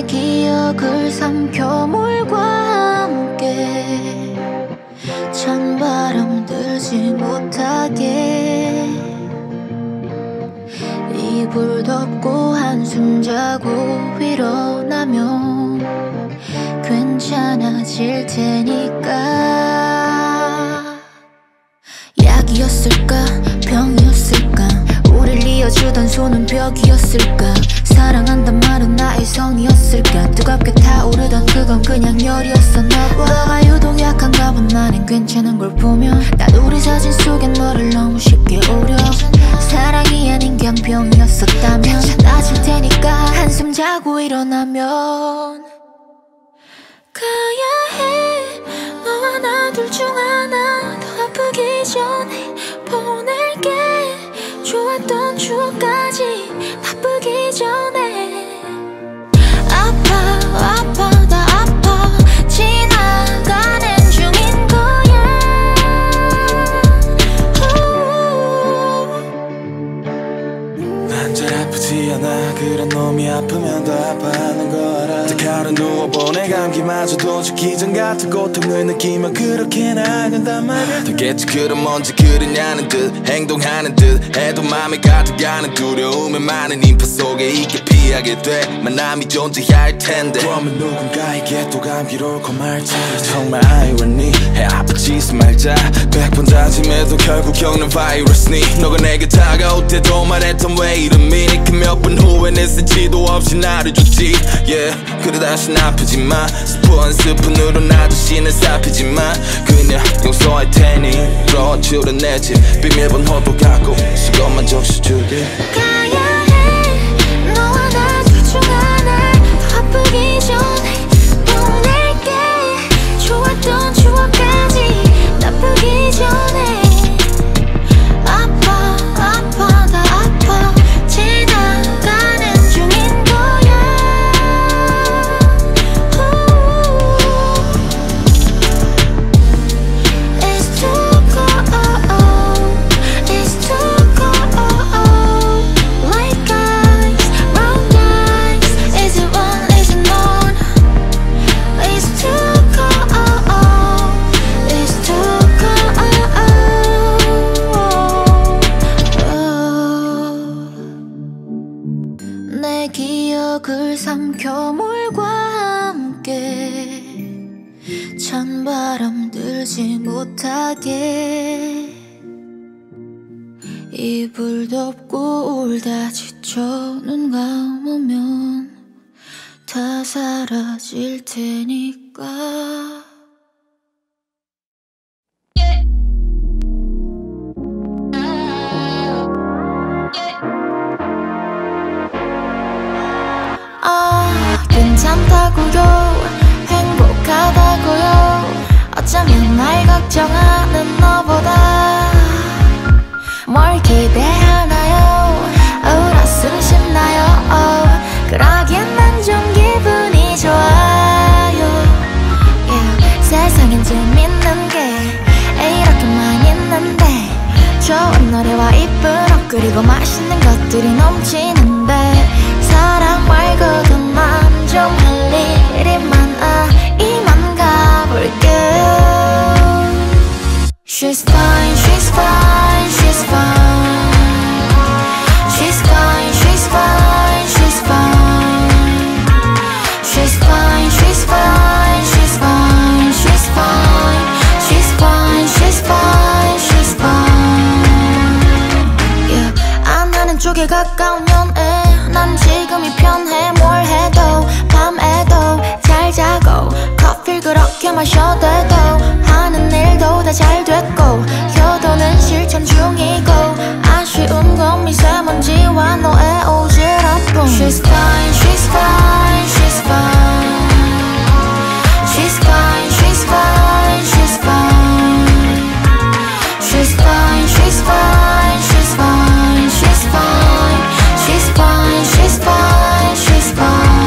기억을 삼켜 물과 함께 찬바람 들지 못하게 이불 덮고 한숨 자고 일어나면 괜찮아질 테니까. 약이었을까 병이었을까 우릴 이어주던 손은 벽이었을까 사랑한단 말은 나의 성이었을까 뜨겁게 타오르던 그건 그냥 열이었었나 봐. 너가 유독 약한가 봐. 나는 괜찮은 걸 보면 난 우리 사진 속에 너를 너무 쉽게 오려 사랑이 아닌 그냥 병이었었다면 괜찮아질 테니까 한숨 자고 일어나면 가야 해. 너와 나 둘 중 하나 더 아프기 전에 보낼게. 좋았던 추억까지 나쁘기 전에 아파 아파 다 아파 지나가는 중인 거야. 난 잘 아프지 않아. 그런 놈이 아프면 더 아파하는 거 알아. 딱 하루 누워보내 감기마저도 죽기 전 같은 고통을 느끼며 그렇게 나간단 말이야. 되겠지 그럼 뭔지 그러냐는 듯 행동하는 듯 해도 맘에 가득하는 두려움에 많은 인파 속에 있게 피하게 돼. 만남이 존재할 텐데 그러면 누군가에게 또 감기로 올 말지. 정말 아이러니 해 아픈 짓을 말자. 백 번 다짐해도 결국 겪는 바이러스니 너가 내게 다가올 때도 말했던 왜 이름이니 그 몇 분 후에는 쓰지도 없이 나를 줬지. yeah. 그래 다신 아프지 마. 스푼 한 스푼으로 나도 신을 살피지만 그냥 용서할 테니 불어온 줄은 내 집 비밀번호도 갖고 수건만 적셔줄게. 가야 해. 너와 나 둘 중 하나 더 아프기 전에 보낼게. 좋았던 추억까지 나쁘기 전에 아파 아파 다 아파 지나가는 중인 거야. It's too cold, it's too cold. Like ice, round eyes. Is it one, is it none? It's too cold, it's too cold. 내 기억을 삼켜 물과 함께 찬바람 들지 못하게 이불 덮고 울다 지쳐 눈 감으면 다 사라질 테니까. 아 괜찮다고요 행복하다고요 어쩌면 날 걱정하는 너보다 뭘 기대하나요 울었으면 싶나요 oh, 그러기엔 난 좀 기분이 좋아요 yeah. 세상엔 재밌는 게 이렇게만 있는데 좋은 노래와 이쁜 옷 그리고 맛있는 것들이 넘치는데 사랑 말고도 난 좀 할 일이 많아 이만 가볼게. She's fine, she's fine, she's fine. She's fine, she's fine, she's fine. She's fine, she's fine, she's fine, she's fine. She's fine, she's fine, she's fine. Yeah. 안 하는 쪽에 가까운 연애 난 지금이 편해. 뭘 해도 밤에도 잘 자고 커피를 그렇게 마셔도 돼도 하는 일도 다 잘 됐고 효도는 실천 중이고 아쉬운 건 미세먼지와 너의 오지랖뿐. She's fine, she's fine, she's fine. She's fine, she's fine, she's fine. She's fine, she's fine, she's fine, she's fine. She's fine, she's fine, she's fine.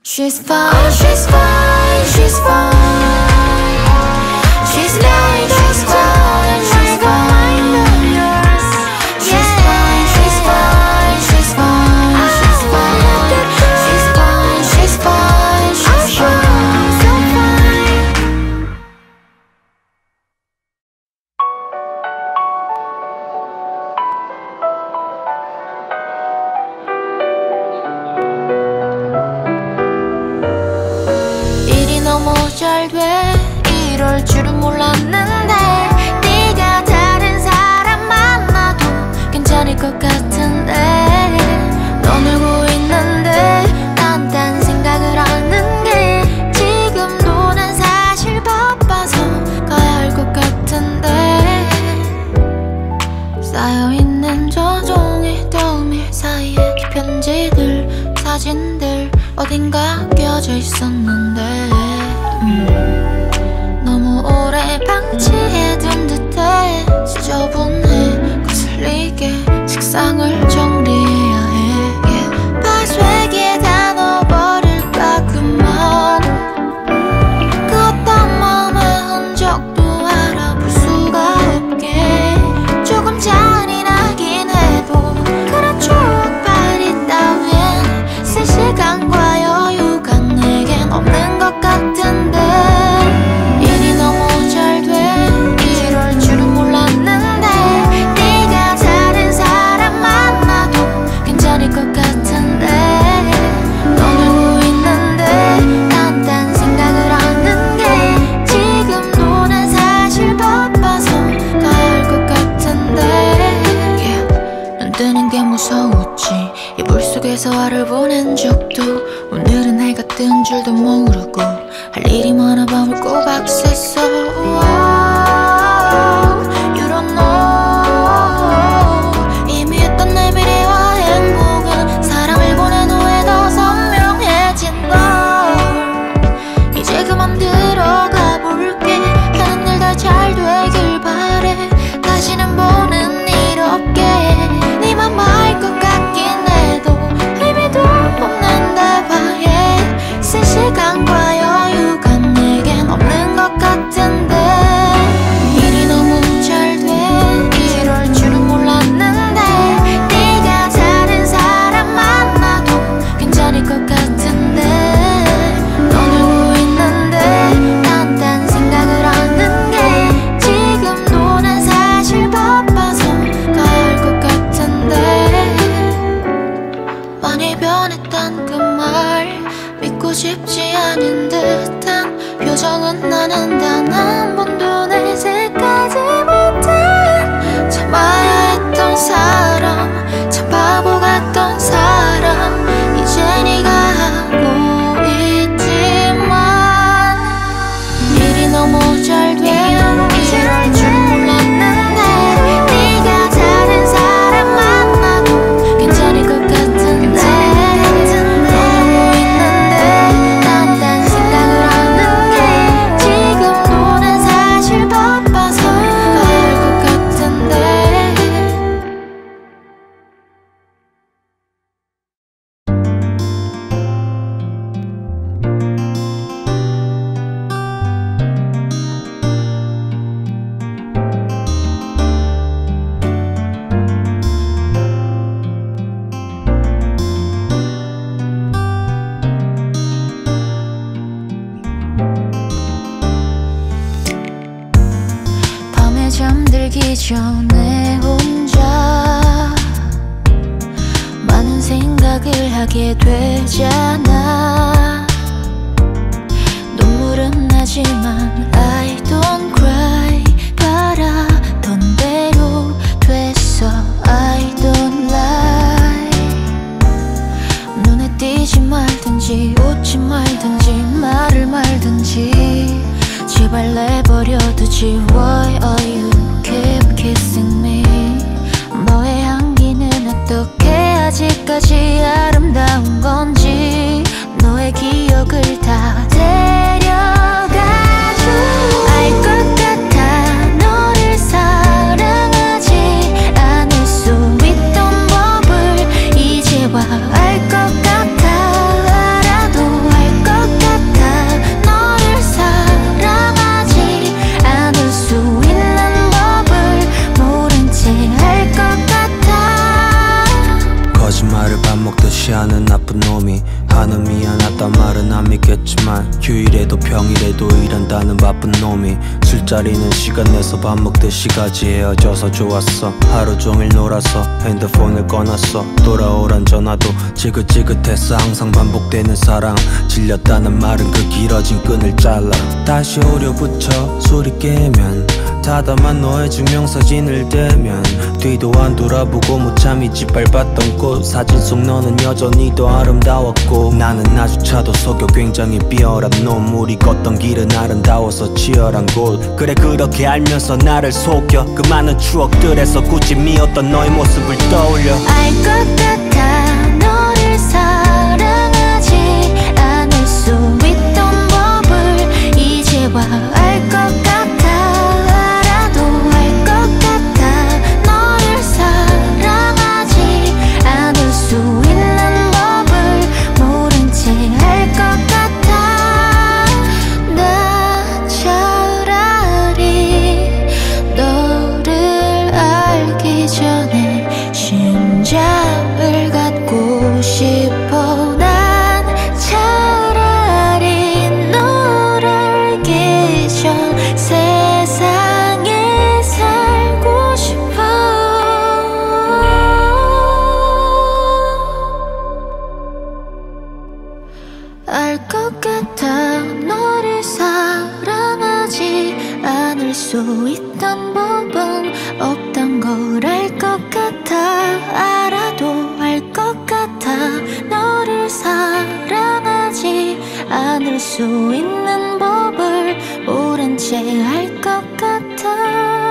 She's fine, she's fine, she's fine. She's lying, she's fine, she's fine. She's fine, she's fine, she's fine, she's fine. She's fine, she's fine, she's fine, so fine. 일이 너무 잘 돼 이럴 줄은 몰랐는데 네가 다른 사람 만나도 괜찮을 것 같은데 넌 울고 있는데 난 딴 생각을 하는 게 지금도 난 사실 바빠서 가야 할 것 같은데 쌓여있는 저종의 더미 사이에 편지들 사진들 어딘가 껴져 있었는데 음, 너무 오래 방치해둔 듯해 지저분해 거슬리게 책상을 정리해야 해 yeah. 파쇄기에 다 넣어버릴까 그만 그 어떤 마음의 흔적도 알아볼 수가 없게 조금 잔인하긴 해도 그런 추억팔이 따윈 쓸 시간과 여유가 내겐 없는 것 같은데 일이 너무 잘 돼 이럴 줄은 몰랐는데 네가 다른 사람 만나도 괜찮을 것 같은데 넌 울고 있는데 난 딴 생각을 하는 게 지금도 난 사실 바빠서 가야 할 것 같은데 yeah. 눈 뜨는 게 무서웠지 이불 속에서 하루를 보낸 적도 오늘은 해가 뜬 줄도 모르고 할 일이 많아 밤을 꼬박 샜어 You don't know 이미 했던 내 미래와 행복은 사랑을 보낸 후에 더 선명해진 걸 이제 그만 들어가 볼게 하는 일 다 잘 되길 바래 다시는 보는 일 없게 네 맘 알 것 같긴 해도 의미도 없는 대화에 쓸 시간과 여유가 내겐 없는 것 같은데 일이 너무 잘 돼 이럴 줄은 몰랐는데 네가 다른 사람 만나도 괜찮을 것 같은데 넌 울고 있는데 난 딴 생각을 하는 게 지금도 난 사실 바빠서 가야 할 것 같은데 많이 변했단 그 말 믿고 싶지 않은 듯한 표정은 나는 단 한 번도 내색하지 못한 참아야 했던 사람 참 바보 같던 사람 이제 네가 하고 있지만 일이 너무 잘 돼 이럴 줄 몰랐는데 네가 다른 사람 만나도 괜찮을 것 같은데 잠들기 전에 혼자 많은 생각을 하게 되잖아 눈물은 나지만 I don't cry 바라던 대로 됐어 I don't lie 눈에 띄지 말든지 웃지 말든지 말을 말든지 제발 내버려두지 Why are you keep kissing me 너의 향기는 어떻게 아직까지 아름다운 건지 너의 기억을 다 데려가줘 알 것 같아 너를 사랑하지 않을 수 있던 법을 이제와 알 것 같아 알아도 알 말은 안 믿겠지만 휴일에도 평일에도 일한다는 바쁜 놈이 술자리는 시간 내서 밥 먹듯이 가지. 헤어져서 좋았어. 하루 종일 놀아서 핸드폰을 꺼놨어. 돌아오란 전화도 지긋지긋했어. 항상 반복되는 사랑. 질렸다는 말은 그 길어진 끈을 잘라 다시 오려 붙여. 술이 깨면 다담한 너의 증명사진을 대면 뒤도 안 돌아보고 무참히 짓밟았던 꽃. 사진 속 너는 여전히 더 아름다웠고 나는 나조차도 속여 굉장히 비열한 놈. 우리 걷던 길은 아름다워서 치열한 곳. 그래 그렇게 알면서 나를 속여. 그 많은 추억들에서 굳이 미웠던 너의 모습을 떠올려. 알 것 같아 너를 사랑하지 않을 수 있던 법을 이제와 알 것 같아. 심장을 갖고 싶어. 난 차라리 너를 알기 전 세상에 살고 싶어. 알 것 같아 너를 사랑하지 않을 수 있던 법은 없던 걸 알 것 같아. 알아도 알 것 같아 너를 사랑하지 않을 수 있는 법을 모른 채 알 것 같아.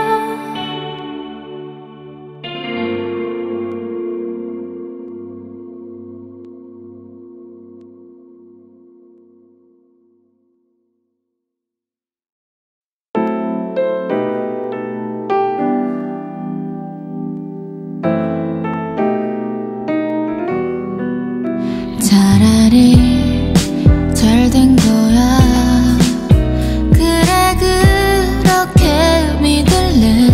차라리 잘 된 거야. 그래 그렇게 믿을래.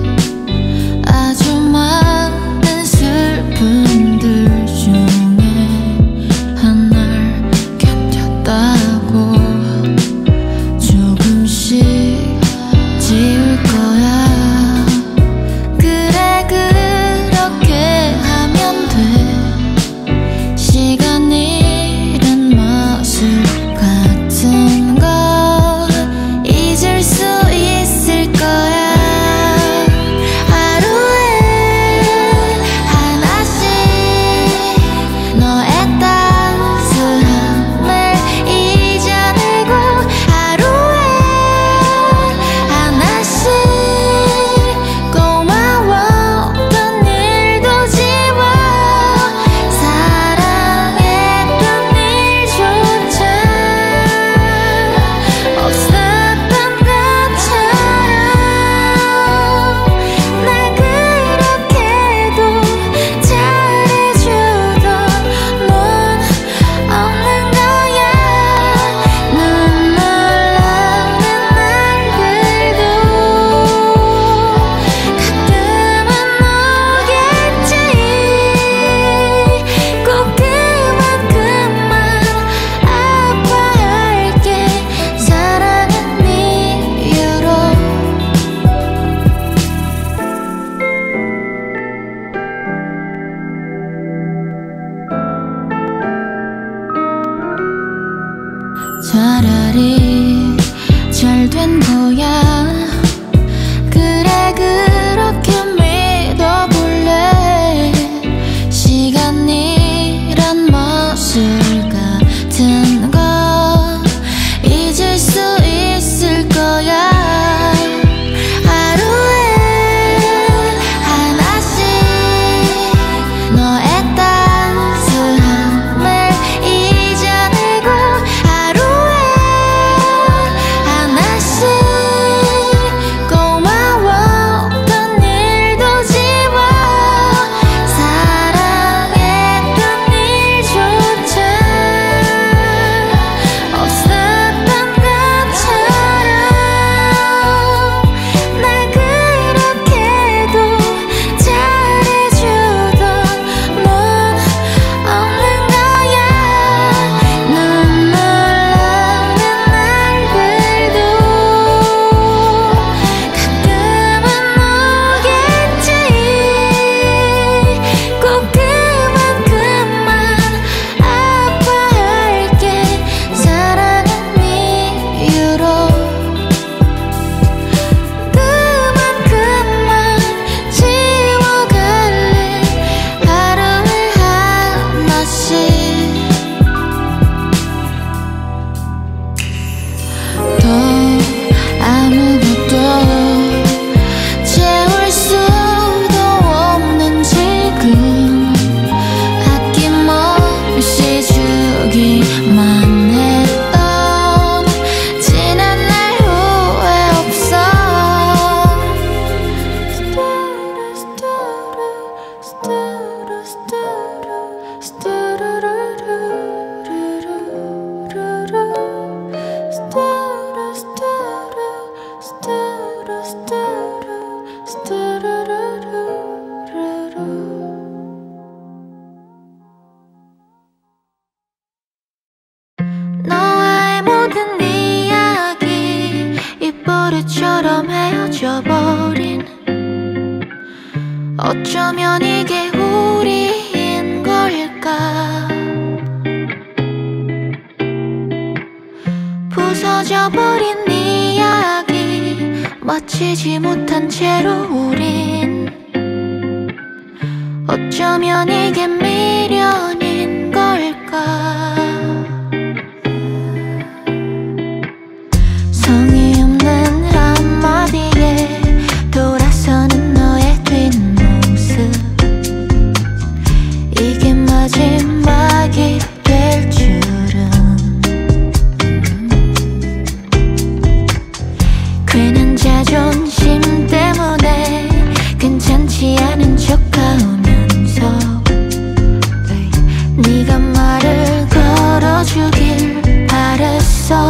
아주 많은 슬픔들 중에 하나를 견뎠다고 조금씩 지울 거야. 그래 그렇게 하면 돼. 시간이란 마술 같은 걸 잊을 수 있을 거야. 하루에 하나씩 너의 따스함을 잊어내고 하루에 하나씩 고마웠던 일도 지워. 사랑했던 일조차 없었던 것처럼 날 그렇게도 잘해주던 넌 없는 거야. 눈물 나는 날들도 가끔은 오겠지. 꼭 그만큼만 아파할게. 사랑은 이유로. 차라리 잘 된 거야. 그래 그렇게 믿어볼래. 시간이란 마술 같은 걸 잊을 수 있을 거야. 하루에 하나씩 너의 따스함을 잊어내고 하루에 하나씩 너와의 모든 이야기 입버릇처럼 헤어져버린 어쩌면 이게 우리인 걸까. 부서져버린 이야기 마치지 못한 채로 우린 어쩌면 이게 미련인 걸까. 성의 없는 한마디에 돌아서는 너의 뒷모습 이게 마지막이 될 줄은. 괜한 자존심 때문에 괜찮지 않은 척하면서 네가 말을 걸어주길 바랬어.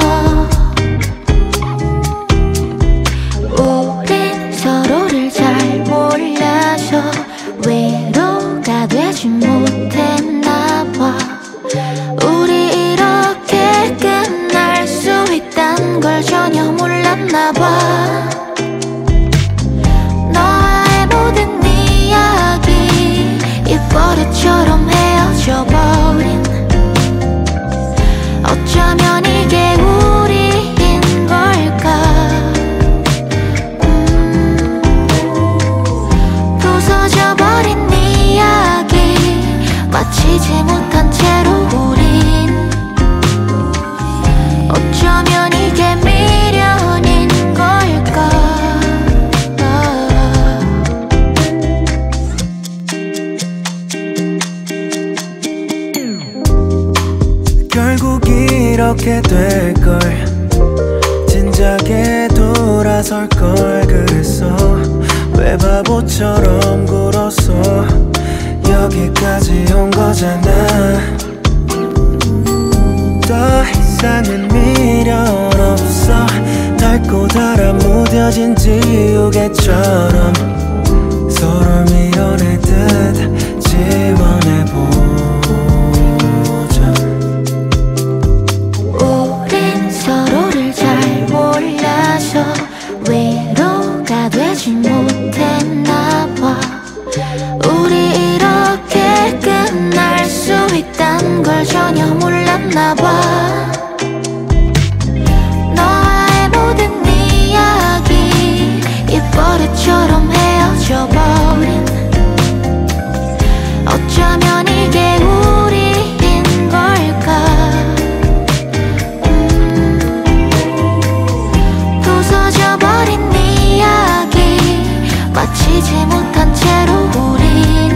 우린 서로를 잘 몰라서 위로가 되지 못했나 봐. 우리 이렇게 끝날 수 있단 걸 전혀 몰랐나 봐. 너와의 모든 이야기 입버릇처럼 헤어져버린 어쩌면 이게 우리인 걸까. 음, 부서져버린 이야기 마치지 못한 채로 우린 어쩌면 이게 미련인 걸까. 결국 이렇게 될걸 진작에 돌아설걸 그랬어. 왜 바보처럼 굴었어. 여기까지 온 거잖아. 더 이상은 미련 없어. 닳고 달아 무뎌진 지우개처럼 서로 밀어내듯 지원해보자. 우린 서로를 잘 몰라서 위로가 되지 못했나 봐. 우리 이렇게 끝날 수 있단 걸 전혀 몰랐나 봐. 너와의 모든 이야기 입버릇처럼 헤어져버린 어쩌면 이게 우리인 걸까. 음, 부서져버린 이야기 마치지 못한 채로 우린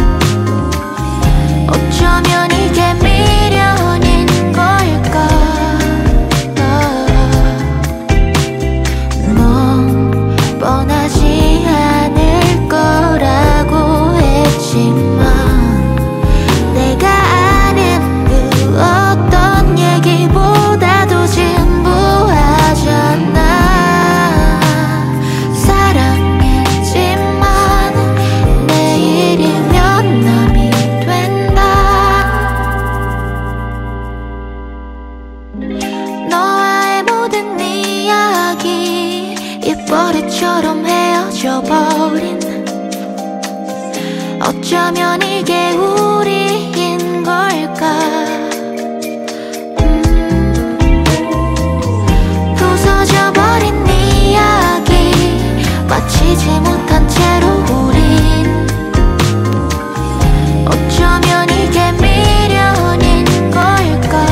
어쩌면 이게 미련인 걸까. 넌 뻔하지 않을 거라고 했지만 내가 아는 그 어떤 얘기보다도 진부하잖아. 사랑했지만 내일이면 남이 된다. 너와의 모든 이야기 입버릇처럼 헤어져버린 어쩌면 이게 우리인 걸까. 음, 부서져버린 이야기 마치지 못한 채로 우린 어쩌면 이게 미련인 걸까.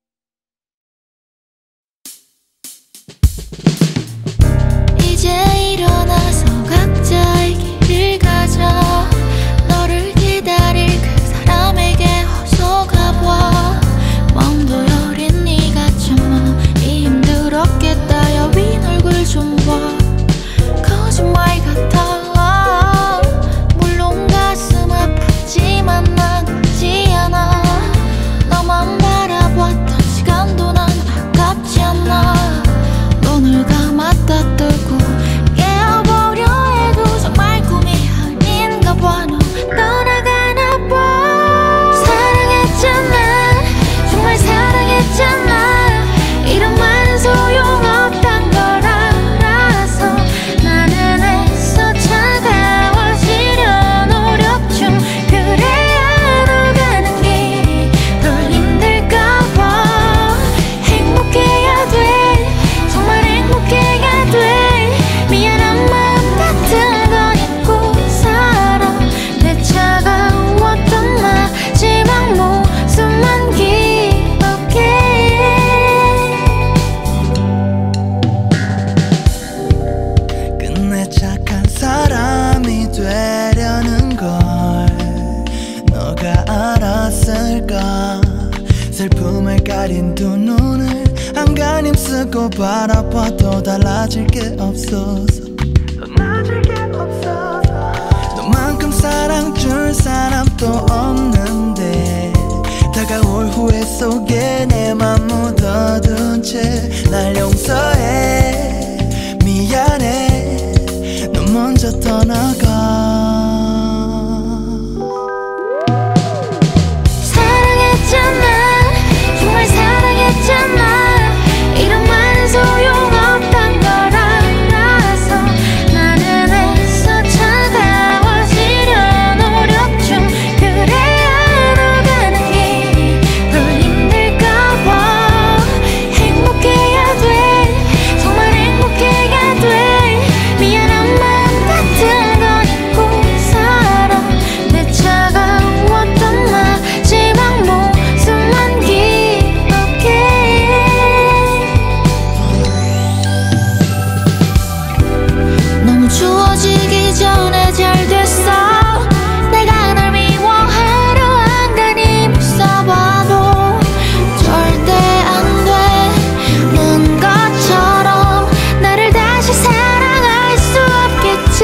이제 슬픔을 가린 두 눈을 안간힘 쓰고 바라봐도 달라질 게 없어서 달라질 게 없어서 너만큼 사랑 줄 사람도 없는데 다가올 후회 속에 내 맘 묻어둔 채 날 용서해 미안해 너 먼저 떠나가 사랑했잖아 정말 사랑했잖아 이런 말은 소용없단 걸 알아서 나는 애써 차가워지려 노력 중 그래야 너가는 길이 더 힘들까 봐 행복해야 돼 정말 행복해야 돼 미안한 마음 같은 건 잊고 살아 내 차가웠던 마지막 모습만 기억해 너무 추워지기 전에 잘 됐어 내가 널 미워하려 한다니 써봐도 절대 안 되는 것처럼 나를 다시 사랑할 수 없겠지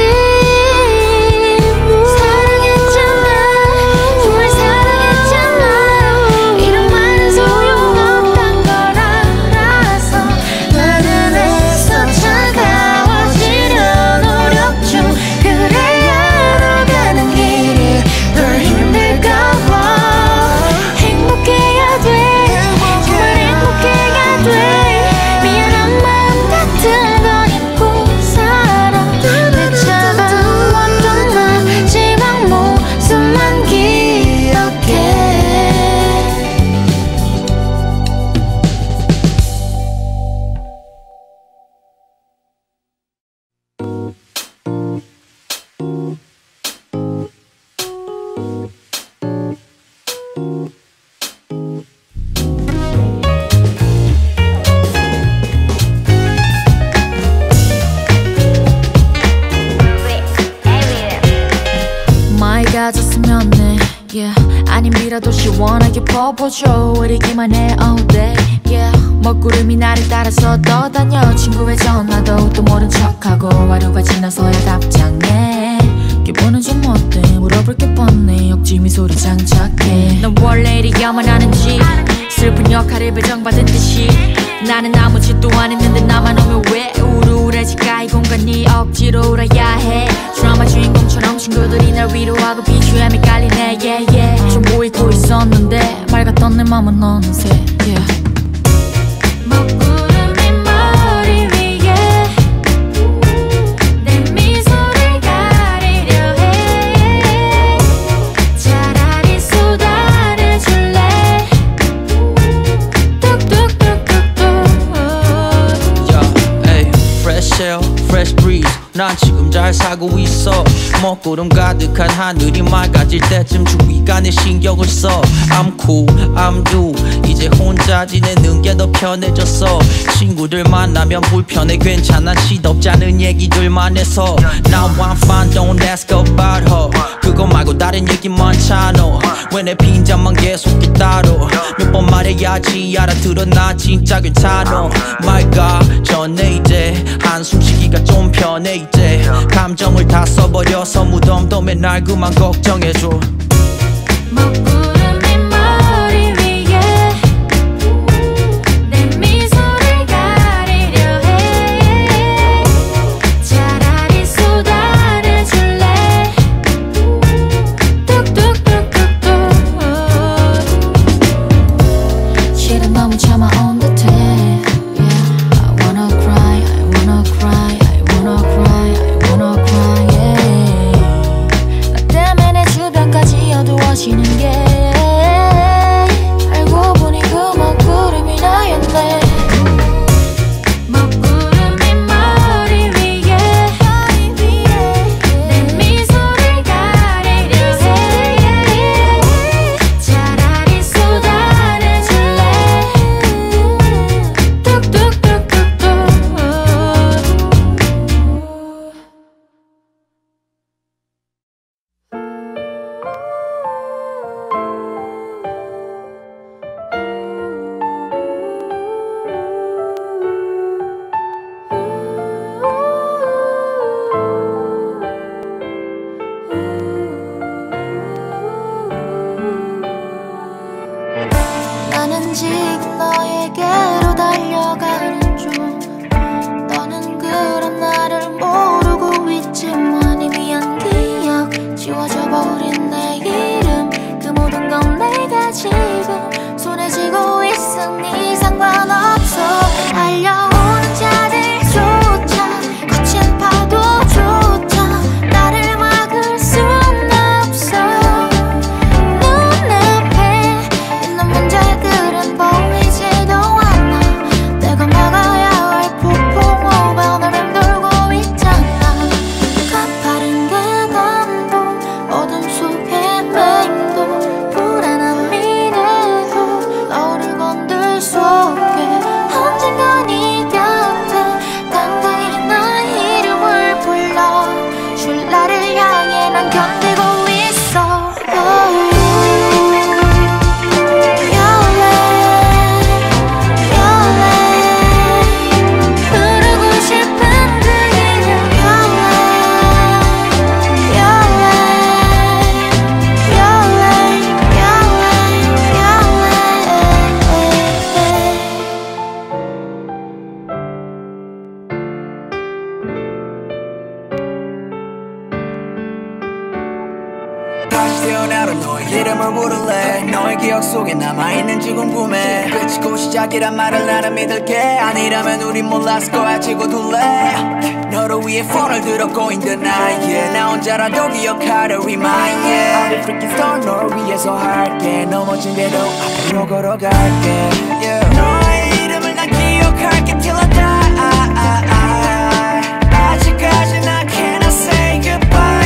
사랑했잖아 정말 사랑했잖아 이런 말은 소용없단 걸 알아서 나는 애써 차가워지려 노력 중 그래야 너가는 길이 덜 힘들까 봐 행복해야 돼 정말 행복해야 돼 미안한 마음 같은 건 잊고 살아 내 차가웠던 마지막 모습만 기억해 많이 가졌으면 해 yeah. 아님이라도 시원하게 퍼보죠 우리기만 해 all day yeah. 먹구름이 나를 따라서 떠다녀 친구의 전화도 또 모른 척하고 하루가 지나서야 답장해 기분은 좀 어때 물어볼 게 뻔해 억지 미소리 장착해 넌 원래 이리 야만하는지 슬픈 역할을 배정받은 듯이 나는 아무 짓도 안 했는데 나만 오면 왜 우울해질까 이 공간이 억지로 울어야 해 드라마 주인공처럼 친구들이 날 위로하고 비주얼이 깔리네 yeah, yeah. 좀 보이고 있었는데 맑았던 내 맘은 어느새 yeah. 먹구름이 머리 위에 내 미소를 가리려 해 차라리 쏟아내줄래 뚝뚝뚝뚝뚝 Yeah, ay, fresh air, fresh breeze 난 지금 잘 사고 있어 먹구름 가득한 하늘이 맑아질 때쯤 주위가 내 신경을 써 I'm cool, I'm do 이제 혼자 지내는 게 더 편해졌어 친구들 만나면 불편해 괜찮아 시덥지 않은 얘기들만 해서 Now I'm fine, don't ask about her 그거 말고 다른 얘기 많잖아 왜 내 빈잔만 계속 따로 몇 번 말해야지 알아들어 나 진짜 괜찮아 My God 전에 이제 한숨 쉬기가 좀 편해 이제 감정을 다 써버려서 무덤도 맨날 그만 걱정해줘 먹구름이 머리 위에 내 미소를 가리려 해 차라리 쏟아내줄래 뚝뚝뚝뚝뚝 실은 너무 참아 on the day yeah. I wanna cry, I wanna cry, I wanna cry, I wanna cry yeah. 나 때문에 내 주변까지 지금 손에 쥐고 있으니 상관없어. 달려오는 자들조차 거친 파도조차 나를 막을 순 없어. 눈앞에 있는 문제들은 보이지도 않아. 내가 막아야 할 폭풍우가 날 맴돌고 있잖아. 가파른 계단도 어둠 속의 맹도 불안한 미래도 너를 건들 속에 언젠가 네 곁에 당당히 나 이름을 불러 줄 나를 향해 난 견디고 있어. 부르고 싶은 그 이름 다시 태어나려 너의 이름을 부를래. 너의 기억 속에 남아있는지 궁금해. 끝이고 시작이란 말을 나는 믿을게. 아니라면 우린 몰랐을 거야. 지고 둘래. 너를 위해 폰을 들어 going the night yeah. 나 혼자라도 기억하려 remind yeah. I'll be freaking star 너를 위해서 할게. 넘어진 대로 앞으로 걸어갈게 yeah. 너의 이름을 난 기억할게 till I die. 아직까지 나 cannot say goodbye.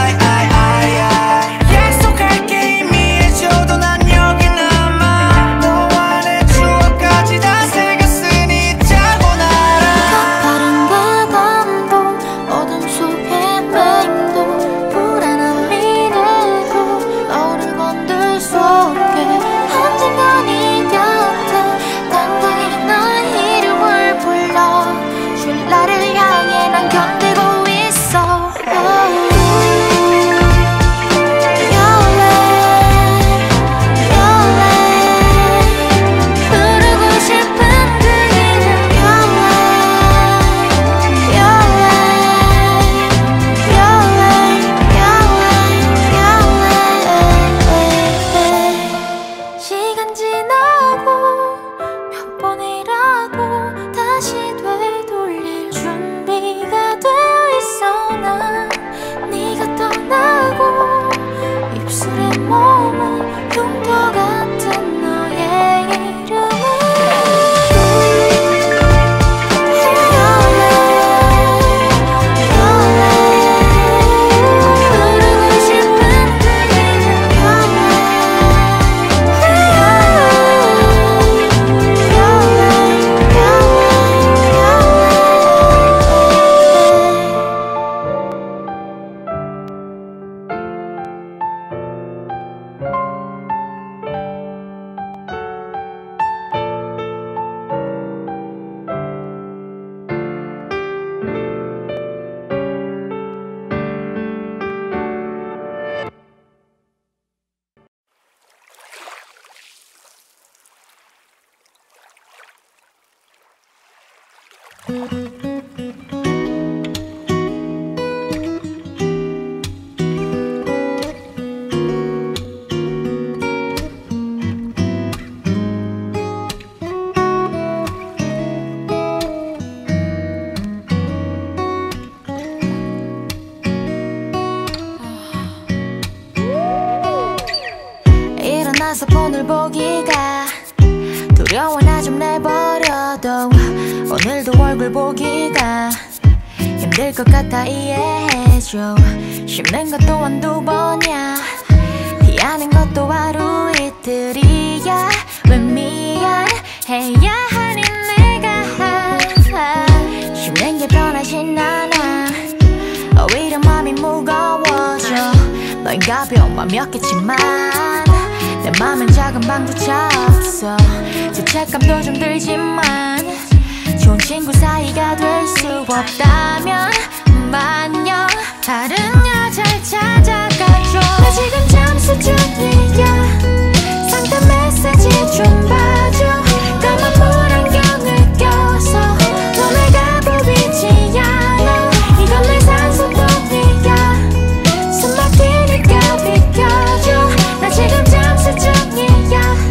약속할게 이미 해줘도 난 여기 남아. 너와 내 추억까지 다 새겼으니 자고 날아. 가파른 계단도 어둠 속의 맹도 불안한 미래도 너를 건들 속에 언젠가 네 곁에 당당히 나 이름을 불러 줄 나를 향해 난 견디고 있어. 부르고 싶은 그 이름 시간 지나고 몇 번이라도 다시 되돌릴 준비가 되어 있어. 난 네가 떠나고 입술에 머문 흉터 같은 너의 이름을 부르고 싶은 그 이름 일어나서 폰을 보기가 두려워. 나 좀 내버려둬. 오늘도 얼굴 보기가 힘들 것 같아. 이해해줘. 씹는 것도 한두 번이야. 피하는 것도 하루 이틀이야. 왜 미안해야 하니 내가 씹는 게 편하진 않아. 오히려 맘이 무거워져. 너의 가벼운 맘 몇 개지만 내 맘엔 작은 방조차 없어. 죄책감도 좀 들지만 좋은 친구 사이가 될 수 없다면 마냥 다른 여자를 찾아가줘. 나 지금 잠수 중이야. 상담 메시지 좀 봐줘. 까만 물안경을 껴서 너 내가 보이지 않아. 이건 내 산소통이야. 숨 막히니까 비켜줘. 나 지금 잠수 중이야.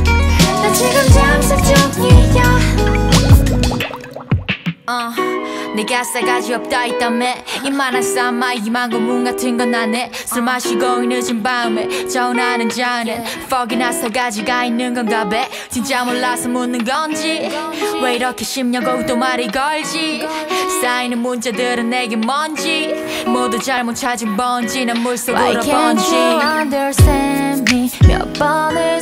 싸가지 없다 있다며 이만한 쌈마 이만 고문 같은 건 나네 술 마시고 이 늦은 밤에 전화하는 자는 퍽이나 싸가지가 있는 건가 봐 진짜 몰라서 묻는 건지 왜 이렇게 쉽냐고 또 말이 걸지 쌓이는 문자들은 내게 뭔지 모두 잘못 찾은 번지 난 물속으로 번지 Why can't you understand me 몇 번을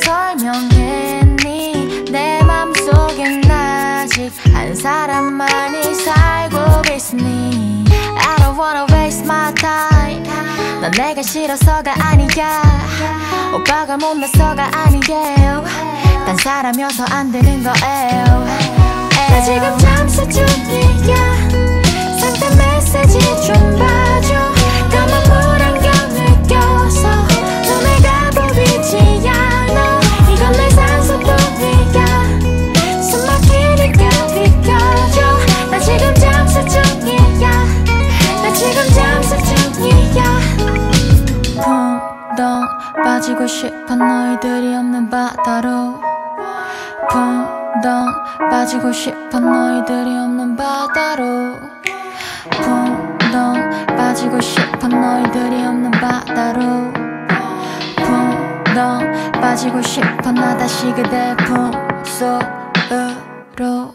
설명했니 내 맘속엔 아직 한 사람만이 살고 있으니 I don't wanna waste my time 넌 내가 싫어서가 아니야 오빠가 못나서가 아니에요 딴 사람이어서 안 되는 거예요 나 지금 잠시 중이야 상태 메시지 좀 봐줘 까만 불안경을 껴서 눈에가 보이지 않아 이건 내 산소뿐이야 숨 막히니까 비켜줘 나 지금 잠시 중이야 나 지금 잠시 중이야 붕덩 빠지고 싶어 너희들이 없는 바다로 붕덩 빠지고 싶어 너희들이 없는 바다로 붕덩 빠지고 싶어 너희들이 없는 바다로 붕덩 빠지고 싶어 나 다시 그대 품속으로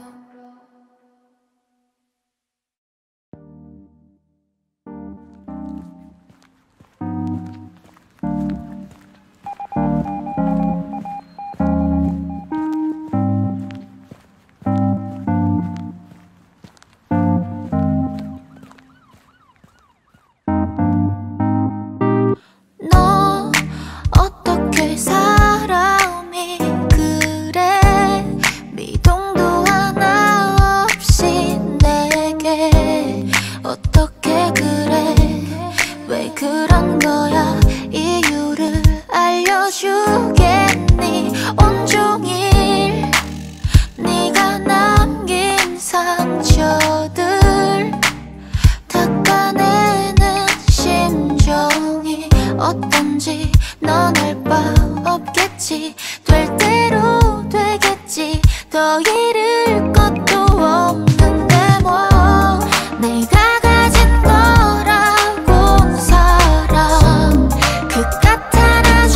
어떤지 넌 알 바 없겠지 될 대로 되겠지 더 잃을 것도 없는데 뭐 내가 가진 거라곤 사랑 그깟 하나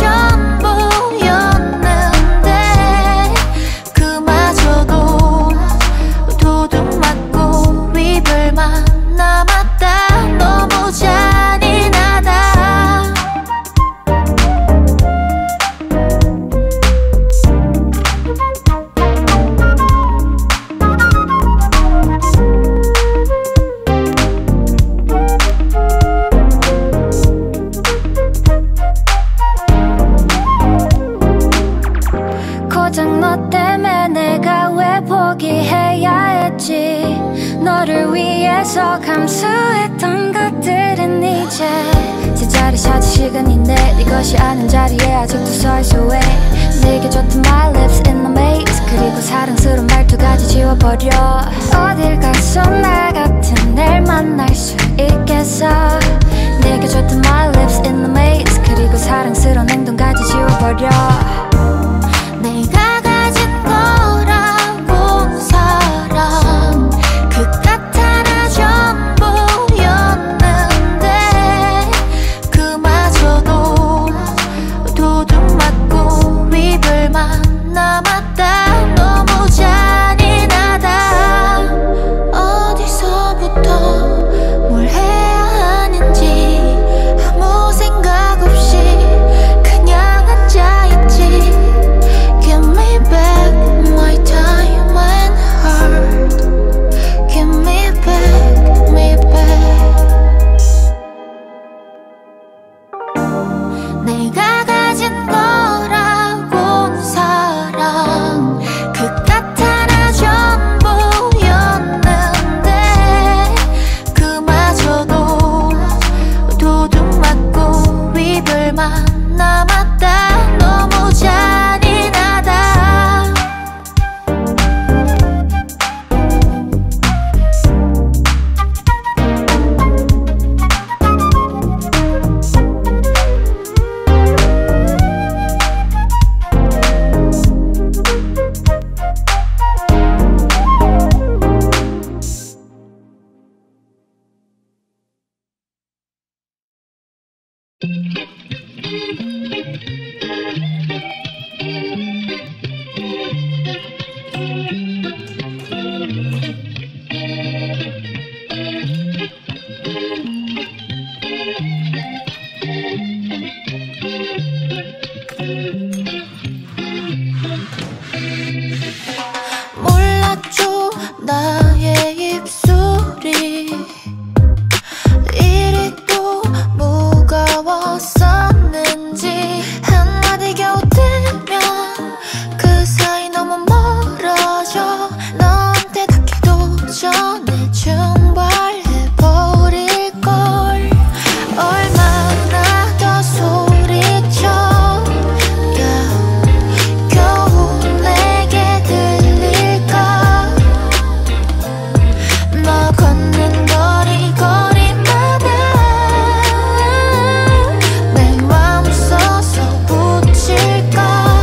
전부였는데 그마저도 도둑 맞고 위불만 남았다 너무 잔인하다 너를 위해서 감수했던 것들은 이제 제자리 찾을 시간인데 네 것이 아닌 자리에 아직도 서있어 왜 내게 줬던 my lips in the maze 그리고 사랑스러운 말투까지 지워버려 어딜 가서 나 같은 날 만날 수 있겠어 내게 줬던 my lips in the maze 그리고 사랑스러운 행동까지 지워버려 내가 가진 거라곤 사랑 그깟 하나 전부였는데 그마저도 도둑 맞고 위불만 남았다 너무 잔인하다 어디서부터 뭘 해야 하는지 아무 생각 없이 그냥 앉아있지 몰랐죠 나의 입술이 이리 또 무거웠었는지 한마디 겨우 들면 그 사이 너무 멀어져 너한테 닿기도 전에 증발해버릴걸 얼마나 더 소리쳐 yeah. 겨우 내게 들릴까 너 걷는 거리 거리마다 내 마음 써서 붙일까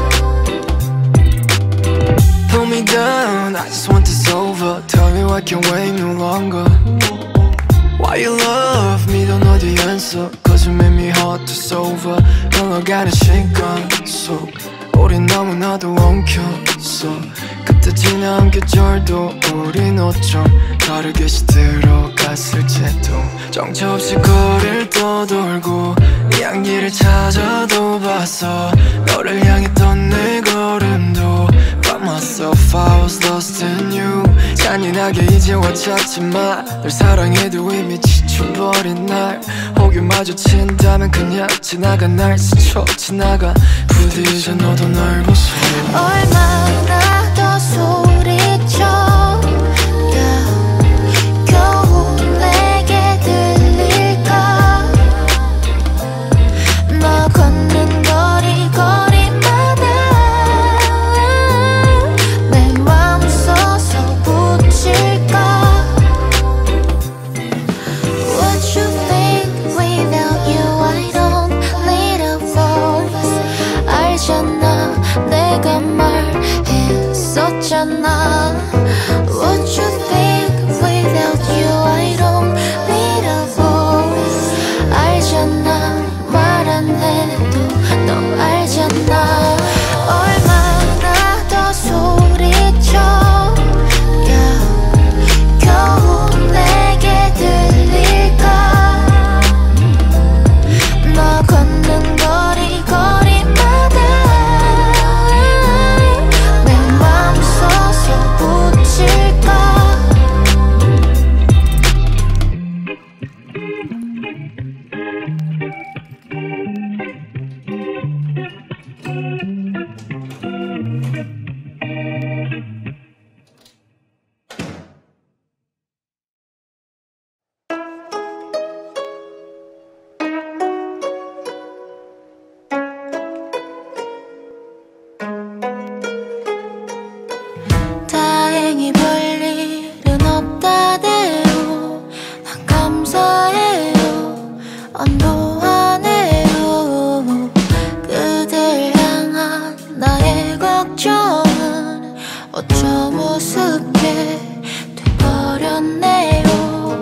Pull me down, I just want this over. Tell me I can't wait no longer. Why you love me don't know the answer. Cause you made me hard to sober. 흘러가는 시간 속 우린 너무나도 엉켰어. 그때 지난 계절도 우린 어쩜 다르게 시들어갔을지도 정처 없이 거리를 떠돌고 네 향기를 찾아도 봤어. 너를 향했던 내 걸음도 By myself I was lost in you. 잔인하게 이제와 찾지마. 널 사랑해도 이미 지쳐버린 날 혹여 마주친다면 그냥 지나간 날 스쳐 지나가. 부디 이제 너도 날 보소. 얼마나 더 소리쳐 yeah. 겨우 내게 들릴까 너 걷는 거리 거리마다 내 마음 써서 붙일까 What you think without you I don't need a voice 알잖아 내가 말했었잖아 What you think without you I don't need a voice 알잖아 말 안 해도 너 알잖아 얼마나 더 소리쳐 yeah. 겨우 내게 들릴까 너 걷는 거리 거리마다 내 마음 써서 붙일까 다행히 별일은 없다대요 난 감사해요 안도하네요 그댈 향한 나의 걱정은 어쩜 우습게 돼버렸네요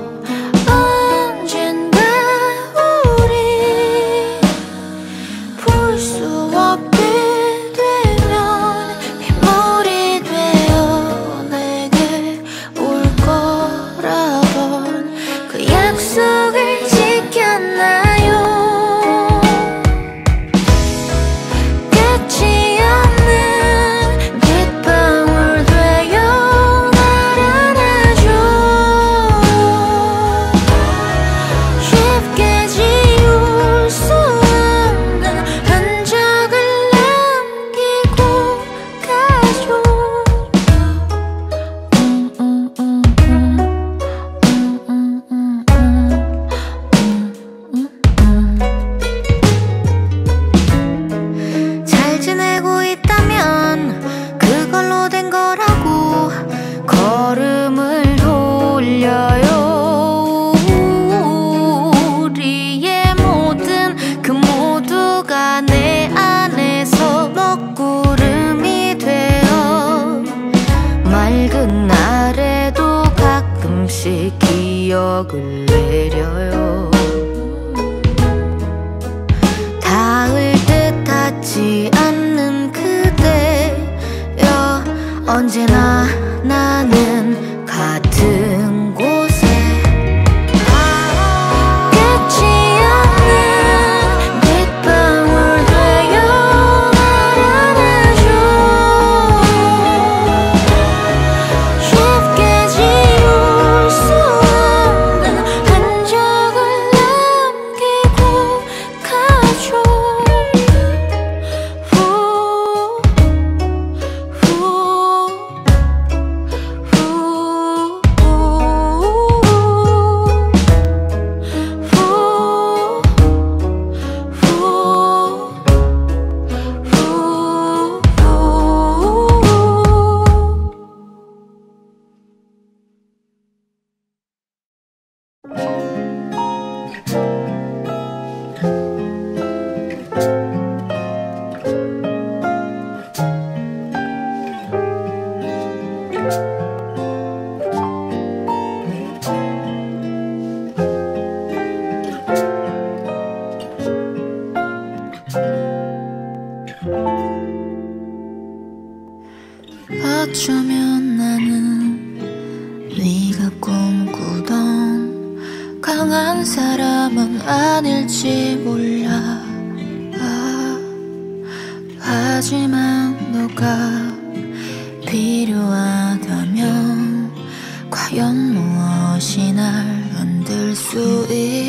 언젠가 우리 볼 수 없게 되면 빗물이 되어 내게 올 거라던 그 약속을 지켰나요 끝이 없는 빗방울 되어 날 안아줘 쉽게 지울 수 없는 흔적을 남기고 가죠 음, 음, 음, 음. 음, 음, 음, 음. 음, 음. 잘 지내고 있다면 그걸로 된 거라고 걸음을 돌려요 우리의 모든 그 모두가 내 안에서 먹구름이 되어 맑은 날에도 가끔씩 기억을 내려요 닿을 듯 닿지 않는 그대여 언제나 나는 같은 곳에 끝이 없는 빗방울 되어 어쩌면 나는 네가 꿈꾸던 강한 사람은 아닐지 몰라. 아, 하지만 너가 필요하다면 과연 무엇이 날 흔들 수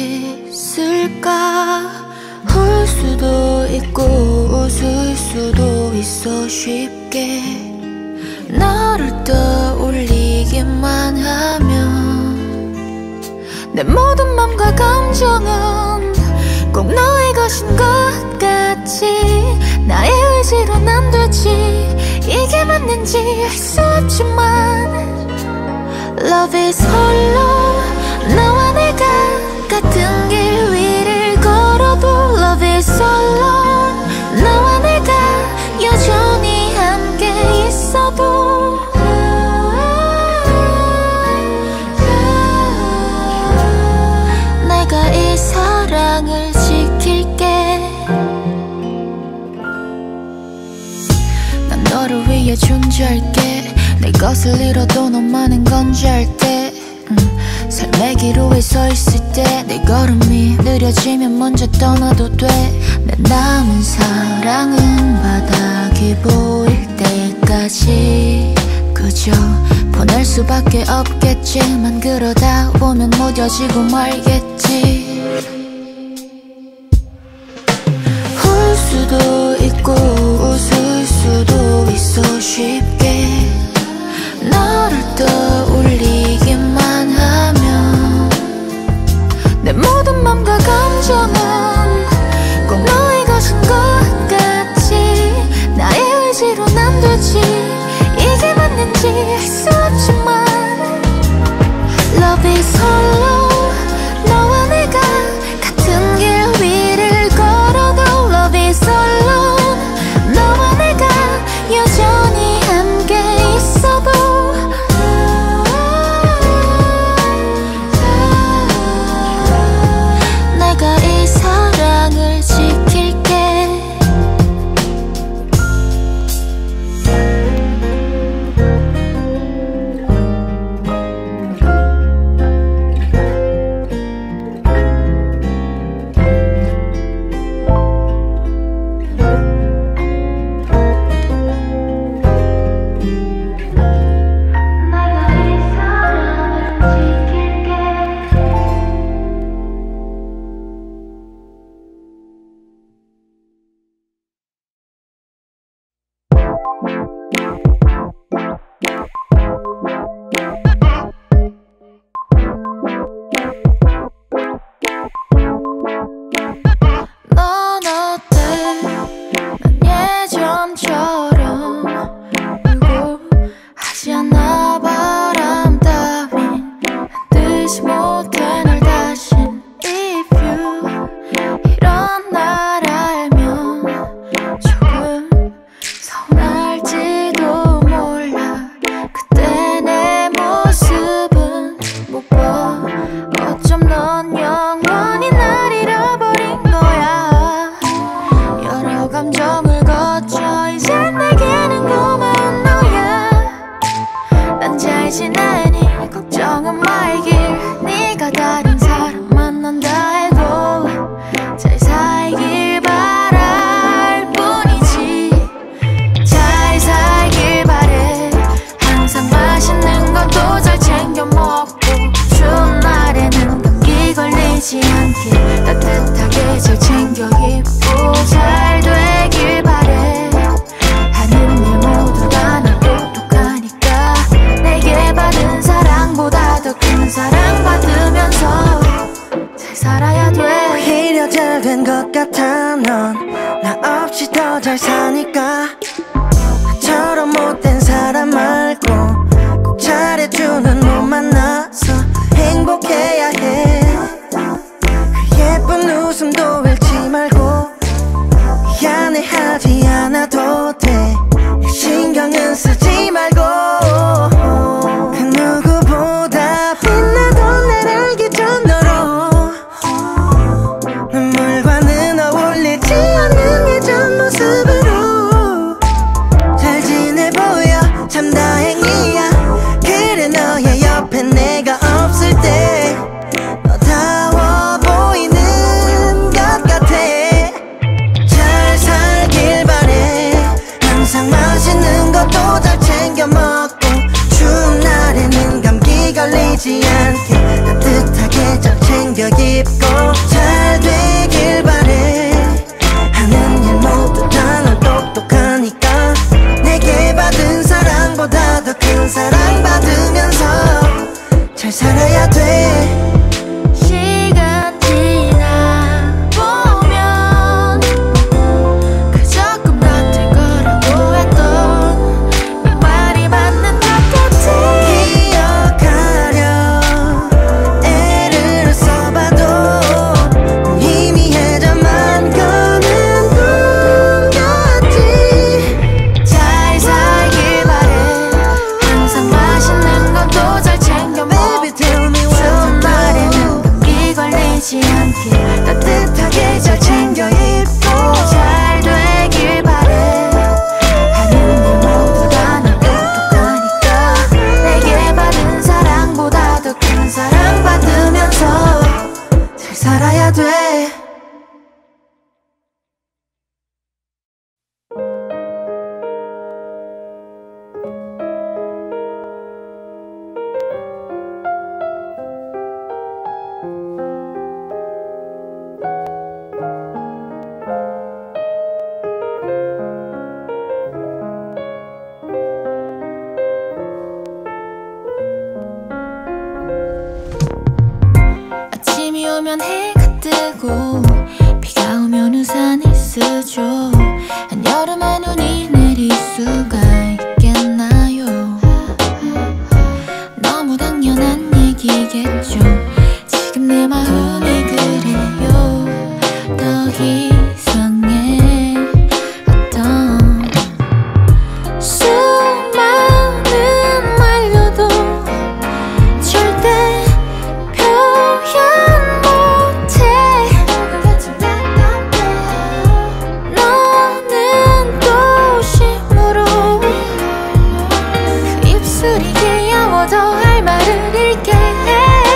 있을까? 울 수도 있고 웃을 수도 있어. 쉽게 너를 떠올리기만 하면 내 모든 맘과 감정은 꼭 너의 것인 것 같지. 나의 의지로는 안 되지. 이게 맞는지 알 수 없지만 Love is hollow. 너와 내가 같은 길 위를 걸어도 Love is hollow. 너와 내가 여전히 함께 있어도 내가 이 사랑을 지킬게. 난 너를 위해 존재할게. 내 것을 잃어도 너만은 건재할 때 음, 삶의 기로에 서 있을 때 내 걸음이 느려지면 먼저 떠나도 돼. 내 남은 사랑은 바닥이 보일 때까지 그저 보낼 수밖에 없겠지만 그러다 보면 무뎌지고 말겠지. 울 수도 있고 웃을 수도 있어. 쉽게 너를 떠올리기만 하면 내 모든 맘과 감정은 꼭 너의 것인 것 같지. 나의 의지로는 안 되지. 이게 맞는지 알 수 없지만 Love is hollow. 너와 내가 같은 길 위를 걸어도 Love is hollow. 너와 내가 여전히 함께 있어도 내가 이 사랑을 지킬게. 넌 어때? 난 예전처럼 울고 하지 않나. 바람 따윈 뜻이 못해 널 다신. If you 이런 날 알면 조금 서운할지도 몰라. 그때 내 모습은 못 봐. 어쩜 넌 영원히 날 잃어버린 거야. 여러 감정을 거쳐 이제 내게는 고마운 너야. 난 잘 지내니 걱정은 말길. 네가 다른 사람 만난다 해도 잘 살길 바랄 뿐이지. 잘 살길 바래. 항상 맛있는 것도 잘 챙겨 먹고 추운 날에는 감기 걸리지 않게 따뜻하게 잘 챙겨 입고 잘 되길 바래. 하는 일 모두가 날 똑똑하니까 내게 받은 사랑보다 더 큰 사랑 받으면서 잘 살아야 돼. 오히려 잘 된 것 같아. 넌 나 없이 더 잘 사니까. 나처럼 못된 사람 말고 꼭 잘해주는 놈 만나서 행복해야 해. 그 예쁜 웃음도 잃지 말고 미안해하지 않아도 돼. 신경은 쓰지 말고 그 누구보다 빛나던 날 알기 전 너로 눈물과는 어울리지 않는 예전 모습으로 여름에 눈이 내릴 수가 있겠나요? 너무 당연한 얘기겠죠. 지금 내 마음이 그래요. 더 이상의 어떤 수많은 말로도 절대 표현 못해. 너는 도심으로 그 입술이 귀여워도 할 말을 잃게 해.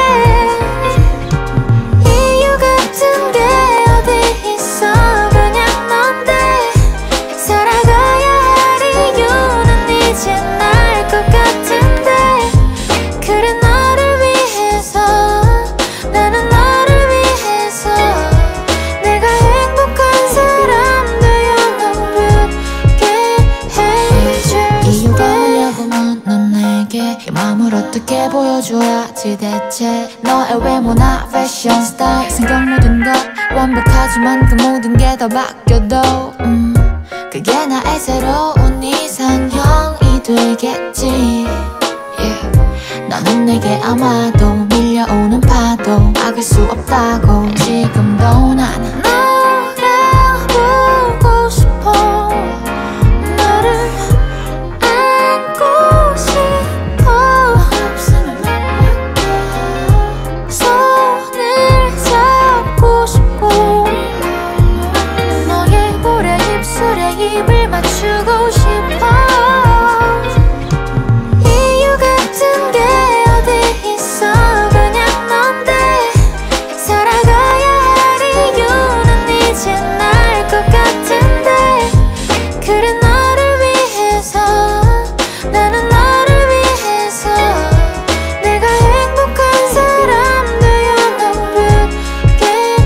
이유 같은 게 어디 있어. 그냥 넌데 살아가야 할 이유는 이제 날 것 같은데. 그래 너를 위해서 나는 너를 위해서 내가 행복한 사람 되어놓게 해줄게. 이유가 뭐냐고만 넌 내게 이 마음을 어떻게 보여줘야지 대체. 너의 외모나 패션 스타일 생각 모든 것 완벽하지만 그 모든 게 다 바뀌어도 음, 그게 나의 새로운 이상형이 되겠지. Yeah. 너는 내게 아마도 밀려오는 파도 막을 수 없다고. 지금도 나는 너가 보고 싶어. 너를 안고 싶어. 손을 잡고 싶고 너의 볼에 입술에 입을 맞추고 싶어. 이유 같은 게 어디 있어. 그냥 넌데 살아가야 할 이유는 이제 날 것 같은데. 그래 너를 위해서 나는 너를 위해서 내가 행복한 사람 되어놓게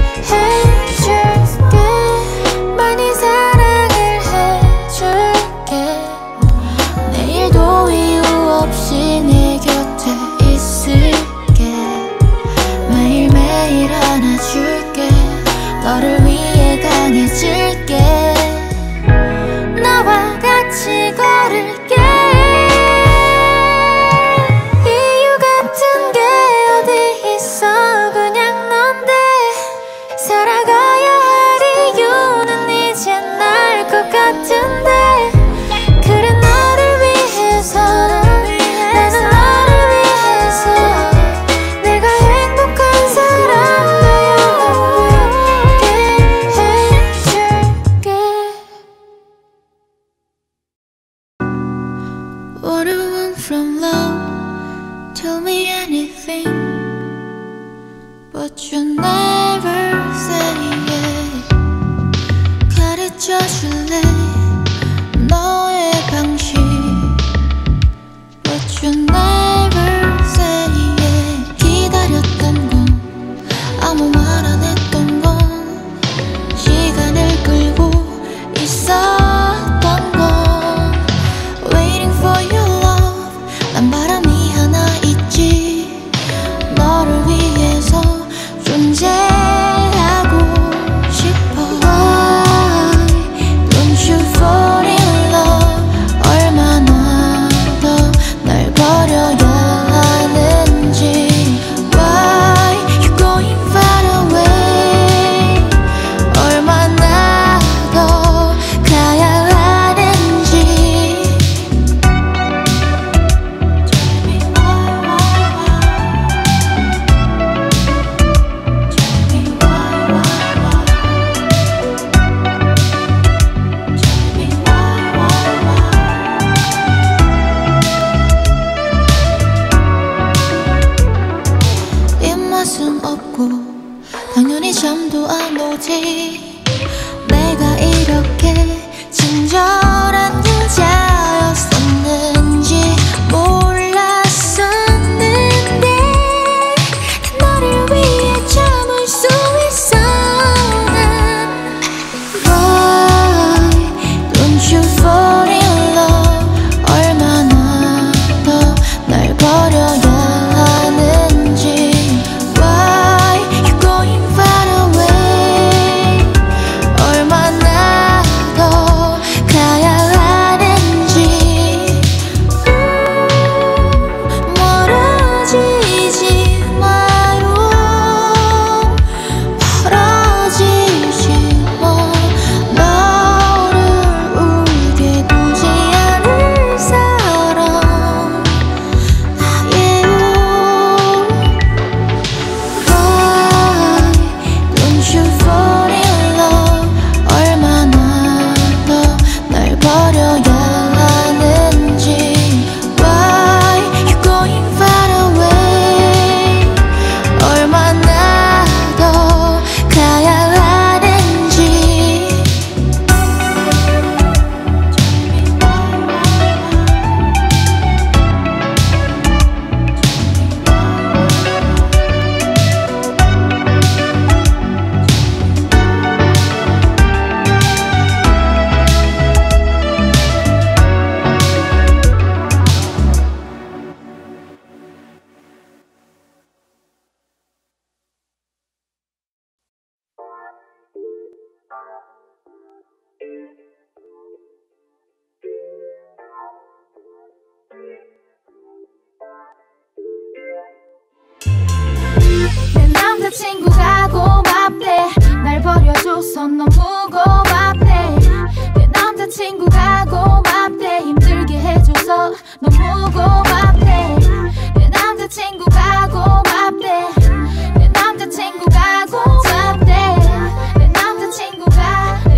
해줄게. 많이 사랑을 해줄게. 내일도 이유 없이 네 곁에 있을게. 매일매일 안아줄게. 너를 위해 강해질게. 나와 같이 걸을게. 이유 같은 게 어디 있어. 그냥 넌데 살아가야 할 이유는 이제 날 것 같은데. 그래 너를 위해서 나는 너를 위해서 내가 행복한 사람 되어놓게 해줄게. What I want from love, tell me anything, but you never say it. 가르쳐줄래 너의 방식, but you never say it. 기다렸던 건 아무 말 안 했던 건 시간을 끌고 있었던 건 Waiting for your love. 난 바람이 하나 있지. 너를 위해서 존재 버려줘서 너무 고맙대. 내 남자친구가 고맙대. 힘들게 해줘서 너무 고맙대. 내 남자친구가 고맙대. 내 남자친구가 고맙대. 내 남자친구가 내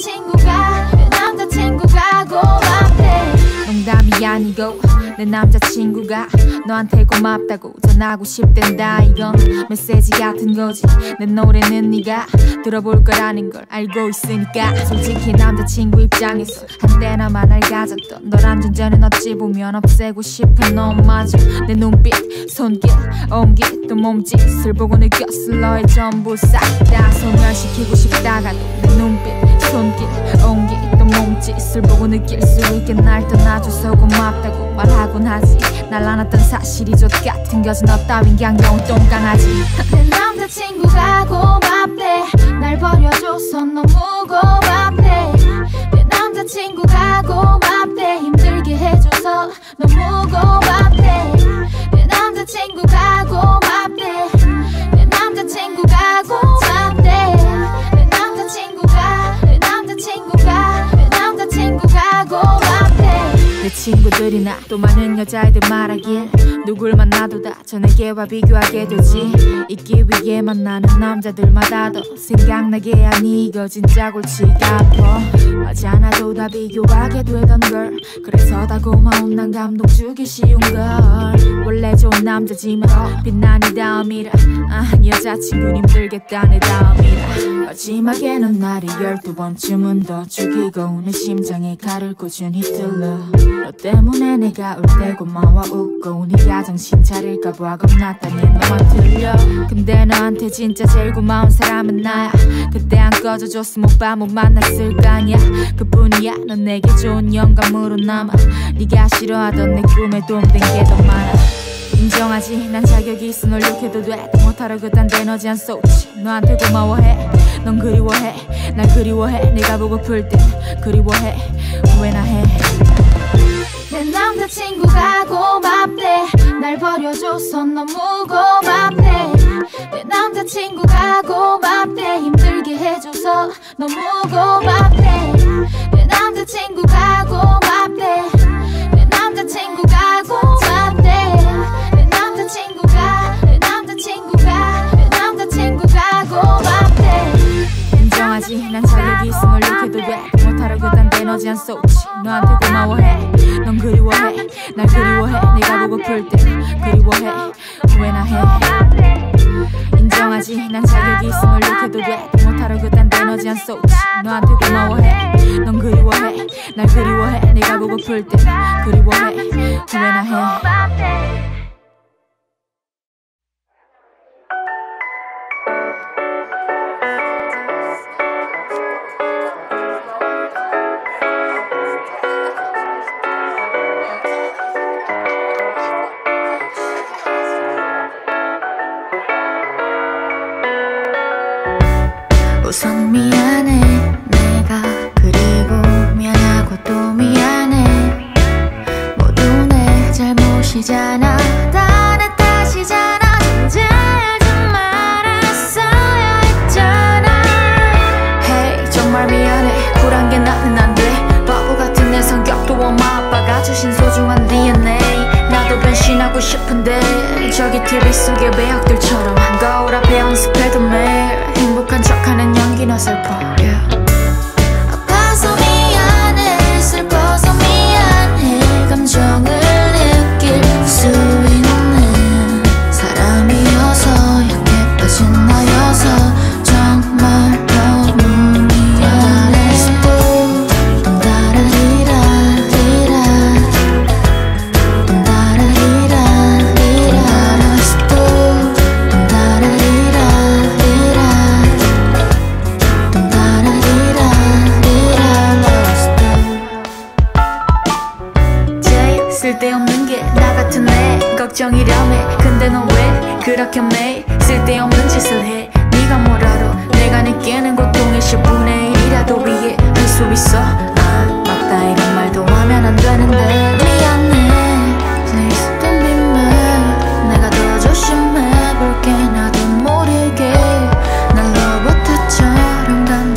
남자친구가 내 남자친구가 고맙대. 농담이 아니고 내 남자친구가 너한테 고맙다고 전하고 싶댄다. 이건 메시지 같은 거지. 내 노래는 네가 들어볼 거라는 걸 알고 있으니까. 솔직히 남자친구 입장에서 한때나마 날 가졌던 너란 존재는 어찌 보면 없애고 싶은 너마저. 내 눈빛, 손길, 온기 또 몸짓을 보고 느꼈을 너의 전부 싹 다 소멸시키고 싶다가도 내 눈빛, 손길, 온기 또 몸짓을 보고 느낄 수 있게 날 떠나줘서 고맙다고 말하곤 하지. 날 안았던 사실이 족 같은 것은 너 따윈 그냥 영동 강아지. 내 남자친구가 고맙대. 날 버려줘서 너무 고맙대. 내 남자친구가 고맙대. 힘들게 해줘서 너무 고맙대. 내 남자친구가 고맙대. 내 남자친구가 고맙대. 내 남자친구가 내 남자친구가 내 남자친구가 고맙대. 내 친구들이나 또 많은 여자애들 말하길 누굴 만나도 다 전에게와 비교하게 되지. 있기 위해 만나는 남자들마다 더 생각나게 하니 이거 진짜 골치가 아파. 하지 않아도 다 비교하게 되던 걸. 그래서 다 고마운 난 감동 주기 쉬운 걸. 원래 좋은 남자지만 빛나니 다음이라. 아, 여자친구 힘들겠다 내 다음이라. 마지막에는 나를 열두 번쯤은 더 죽이고 내 심장에 칼을 꽂은 히틀러. 너 때문에 내가 울 때 고마워 웃고 네가 정신 차릴까봐 겁났다니 너만 들려. 근데 너한테 진짜 제일 고마운 사람은 나야. 그때 안 꺼져줬으면 오빠 못 만났을 거 아냐. 그뿐이야. 넌 내게 좋은 영감으로 남아. 네가 싫어하던 내 꿈에 도움된 게 더 많아. 인정하지 난 자격이 있어 널 욕해도 돼. 못하러 그딴 데 너지 안 쏘지. 너한테 고마워해. 넌 그리워해. 날 그리워해. 내가 보고플 땐 그리워해. 후회나 해. 내 남자친구가 고맙대. 날 버려줘서 너무 고맙대. 내 남자친구가 고맙대. 힘들게 해줘서 너무 고맙대. 내 남자친구가 고맙대. 내 남자친구가 고맙대. 내 남자친구가 내 남자친구가 내 남자친구가 고맙대. 인정하지 난 자격이 있어 널 욕해도 돼. 못하러 그딴 데 너지 안 쏘지. 너한테 고마워해. 넌 그리워해. 날 그리워해. 내가 보고플 땐 그리워해. 후회나 해. 인정하지 난 자격이 있어 널 욕해도 돼. 못하러 그딴 데 너지 안 쏘지. 너한테 고마워해. 넌 그리워해. 날 그리워해. 내가 보고플 땐 그리워해. 후회나 해. 우선 미안해 내가. 그리고 미안하고 또 미안해. 모두 내 잘못이잖아. 다 내 탓이잖아. 진짜 좀 말했어야 했잖아. Hey 정말 미안해. 쿨한 게 나는 안 돼. 바보 같은 내 성격도 엄마 아빠가 주신 소중한 디엔에이. 나도 변신하고 싶은데 저기 티비 속의 배역들처럼 거울 앞에 연습해도 매일 행복한 척하는 연기나 슬퍼. yeah. 아파서 미안해. 슬퍼서 미안해. 감정을 느낄 수 있는 사람이어서 약해 빠진 나여서 정말 너무 미안해. 딴따라리라 리라 딴따라리라 리라 딴따라리라 리라 딴따라리라 리라. 제일 쓸데없는 게 나 같은 애 걱정이라며. 근데 넌 왜 그렇게 매일 쓸데없는 짓을 해. 네가 뭘 알아. 내가 느끼는 고통의 십분의 일이라도 이해할 수 있어. 아 맞다 이런 말도 하면 안 되는데. 미안해 Please don't be mad. 내가 더 조심해볼게. 나도 모르게 날 로봇처럼 다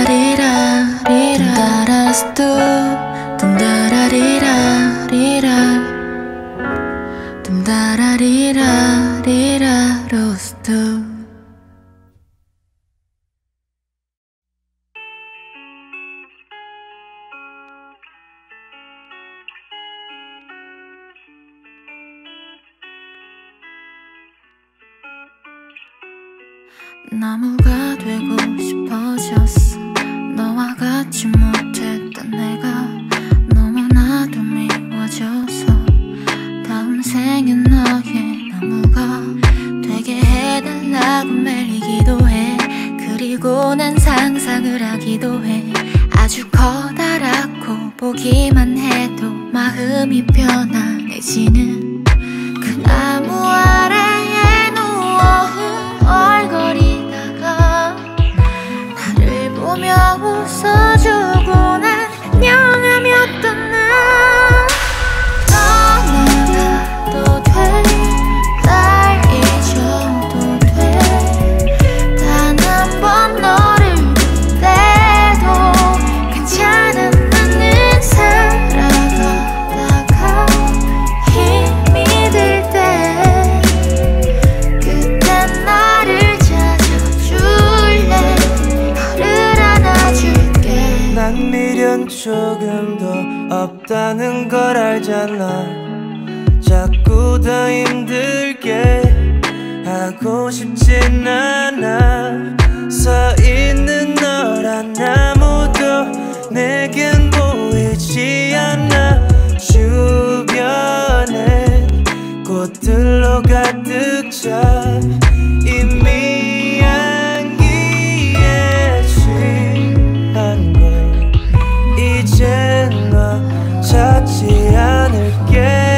나무가 되고 싶어졌어. 너와 같이 못했던 내가 너무나도 미워져서 다음 생엔 너의 나무가 되게 해달라고 매일 기도해. 그리고 난 상상을 하기도 해. 아주 커다랗고 보기만 해도 마음이 편안해지는 그 나무 아래에 누워 얼거리다가 나를 보며 웃어주고 난 안녕하며 떠나. 떠나가도 돼, 날 잊어도 돼. 단 한 번 너를 볼 때도 괜찮아. 나는 살아가다가 힘이 들 때 그땐 나를 찾아줄래. 너를 안아줄게. 난 미련 조금 더 없다는 걸 알잖아. 자꾸 더 힘들게 하고 싶진 않아. 서 있는 너란 아무도 내겐 보이지 않아. 주변엔 꽃들로 가득 차. 이미 향기에 취한 걸 이제 너 찾지 않을게.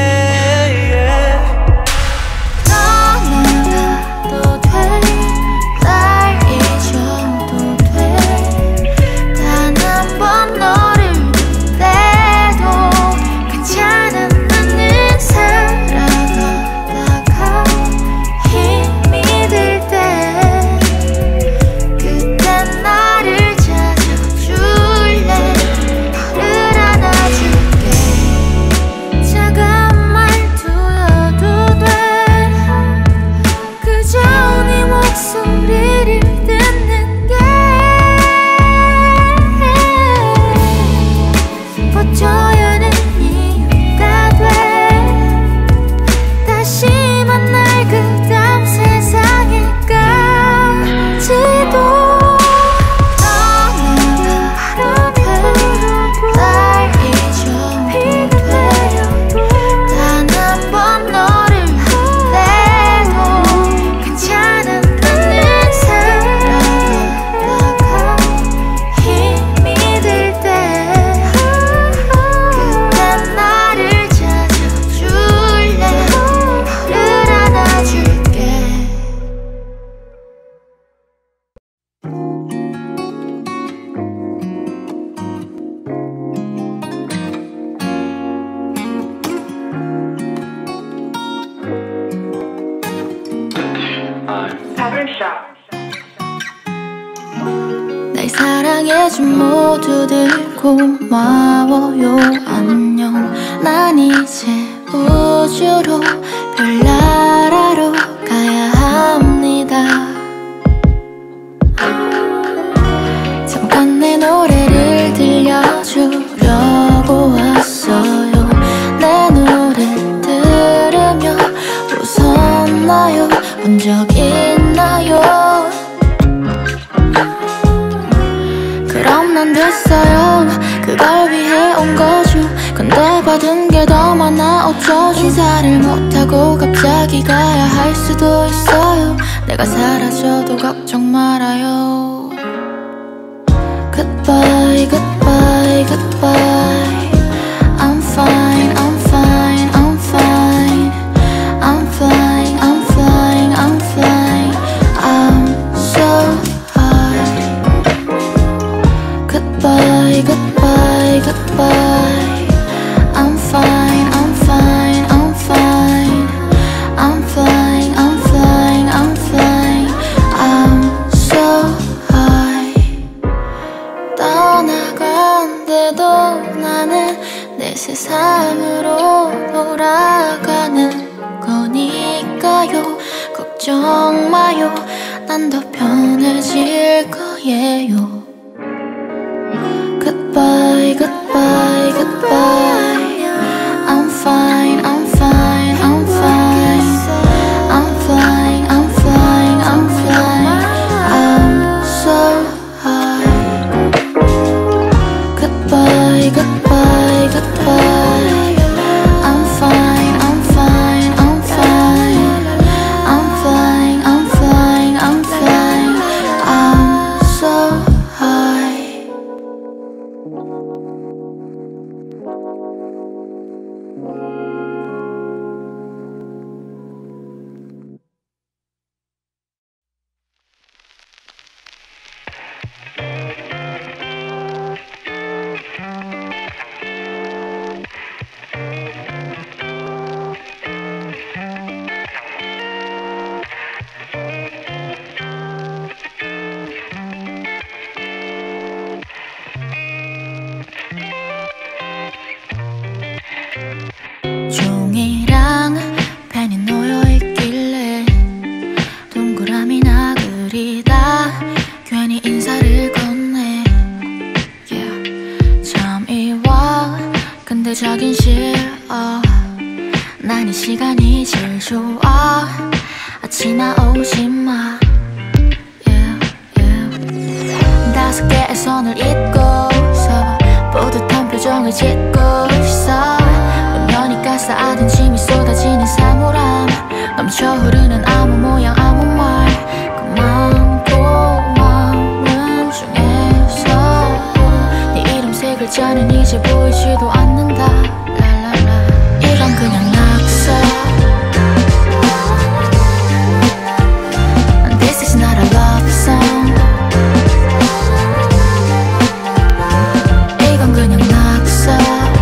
떠나가도 돼, 날 잊어도 돼. 단 한 번 너를 볼 때도 괜찮아. 나는 살아가다가 힘이 들 때 그땐 나를 찾아줄래. 너를 안아줄게. 차가운 말투여도 돼. 그저 네 목소리를 듣는 게 버텨야 하는 이유가 돼. 다시 만날 그 다음 세상에까지도 떠나가도 돼, 날 잊어도 돼. 단 한 번 너를 볼 때도 괜찮아. 나는 살아가다가 힘이 들 때 그땐 나를 찾아줄래. 너를 안아줄게. 날 사랑해준 모두들 고마워요. 안녕. 난 이제 우주로 별나라로 가야 합니다. 잠깐 내 노래를 들려주려고 왔어요. 내 노래 들으며 웃었나요? 본 적 있나요? 그럼 난 됐어요. 그걸 위해 온 거죠. 근데 받은 게 더 많아 어쩌죠. 인사를 못하고 갑자기 가야 할 수도 있어요. 내가 사라져도 걱정 말아요. Goodbye, goodbye, goodbye. I'm fine, I'm fine, I'm fine. I'm flying, I'm flying, I'm flying. I'm so high. Goodbye, goodbye, goodbye. I'm fine, I'm fine, I'm fine. I'm flying, I'm flying, I'm flying. I'm so high. 그래도 나는 내 세상으로 돌아가는 거니까요. 걱정 마요. 난 더 편해질 거예요. Goodbye, goodbye, goodbye. I'm fine, I'm fine, I'm fine. I'm flying, I'm flying, I'm flying. I'm so high. Goodbye, goodbye, goodbye. I'm fine, I'm fine, I'm fine. I'm flying, I'm flying, I'm flying. I'm so high. 종이랑 펜이 놓여있길래 동그라미나 그리다 괜히 인사를 건네. yeah. 잠이 와 근데 자긴 싫어. 난 이 시간이 제일 좋아. 아침아 오지마. yeah, yeah. 다섯 개의 손을 잇고서 뿌듯한 표정을 짓고 있어. 여니까 쌓아둔 짐이 쏟아지는 사물함. 넘쳐 흐르는 아무 모양 아무 말. 그 마음 고마움 중에서 네 이름 세 글자는 이제 보이지도 않는다. 랄랄라. 이건 그냥 낙서. This is not a love song. 이건 그냥 낙서.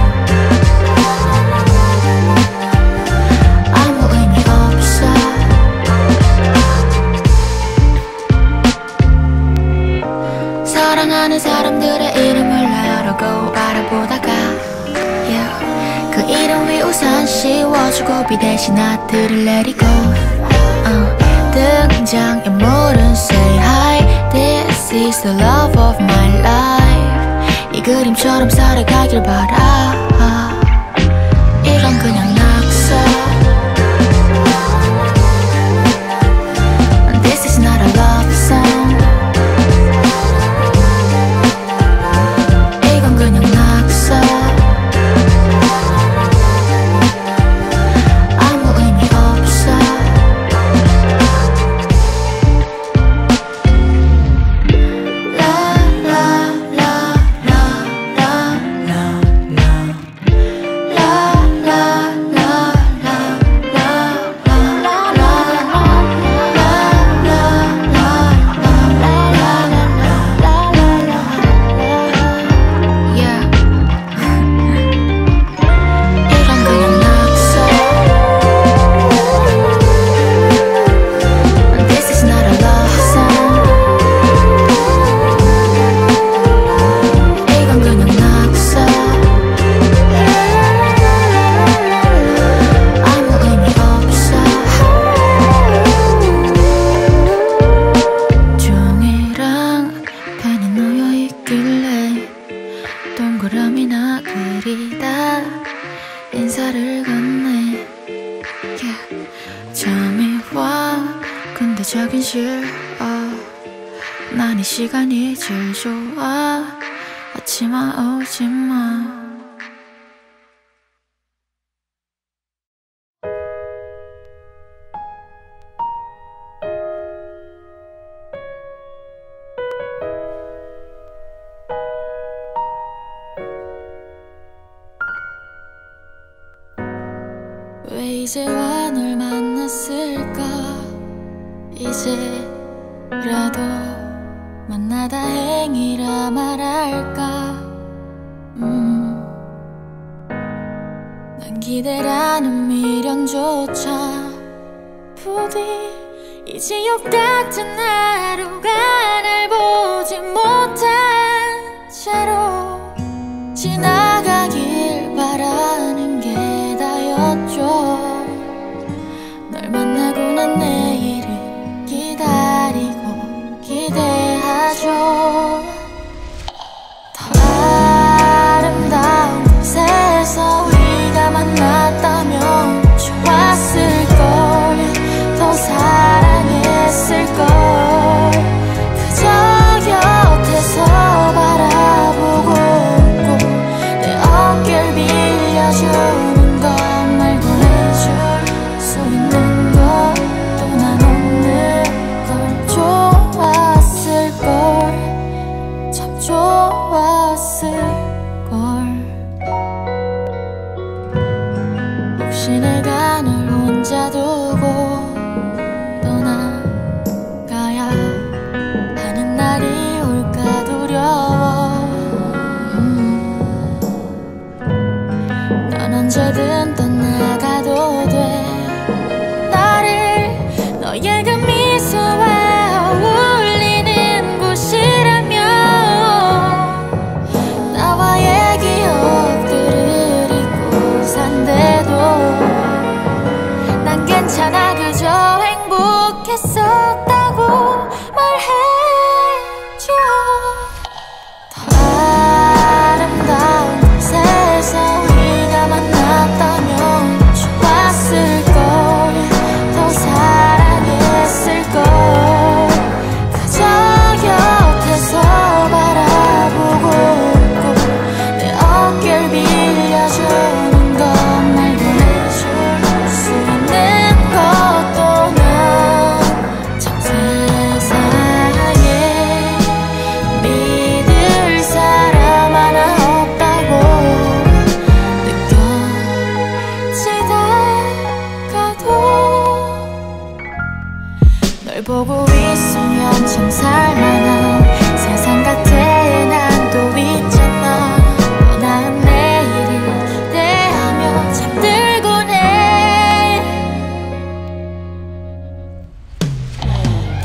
사랑하는 사람들의 이름을 나르고 알아보다가 yeah. 그 이름 위 우산 씌워주고 비 대신 하트를 내리고 uh. 등장인물은 say hi. This is the love of my life. 이 그림처럼 살아가길 바라. 이건 그냥 낙서. This is not a love song. 그냥 낙서. 아무 의미 없어. 동그라미나 그리다 인사를 건네. yeah. 잠이 와 근데 자긴 싫어. 난 이 시간이 제일 좋아. 아침아 오지마. 왜 이제와 널 만났을까. 이제라도 만나 다행이라 말할까. 음. 난 기대라는 미련조차 부디 이 지옥 같은 하루가 날 보지 못한 채로 지나가길 바라는 게 다였죠. 널 만나고 난 내일을 기다리고 기대하죠. 더 아름다운 곳에서 우리가 만났다면 좋았을걸. 더 사랑했을걸. 그저 곁에서 바라보고 있고 내 어깨를 빌려주는 것 말고 해줄 수 있는 것도 난 없는 걸. 좋았을걸. 참 좋았을걸. 혹시 내가 널 혼자 두고 떠나가야 하는 날이 올까 두려워. 음. 넌 언제든 떠나가도 돼. 나를 너의 그 미소와 어울리는 곳이라면 나와의 기억들을 잊고 산대도 난 괜찮아. 그저 행복했었다고 말해줘. 더 아름다운 곳에서 우리가 만났다면 좋았을걸. 더 사랑했을걸. 그저 곁에서 바라보고 있고 내 어깨를 빌려주는 것 말고 해줄 수 있는 것도 난 참 세상에 믿을 사람 하나 없다고 느껴지다가도 널 보고 있으면 참 살만한 세상 같아. 난 또 있잖아. 또 나은 내일을 기대하며 잠들곤 해. 더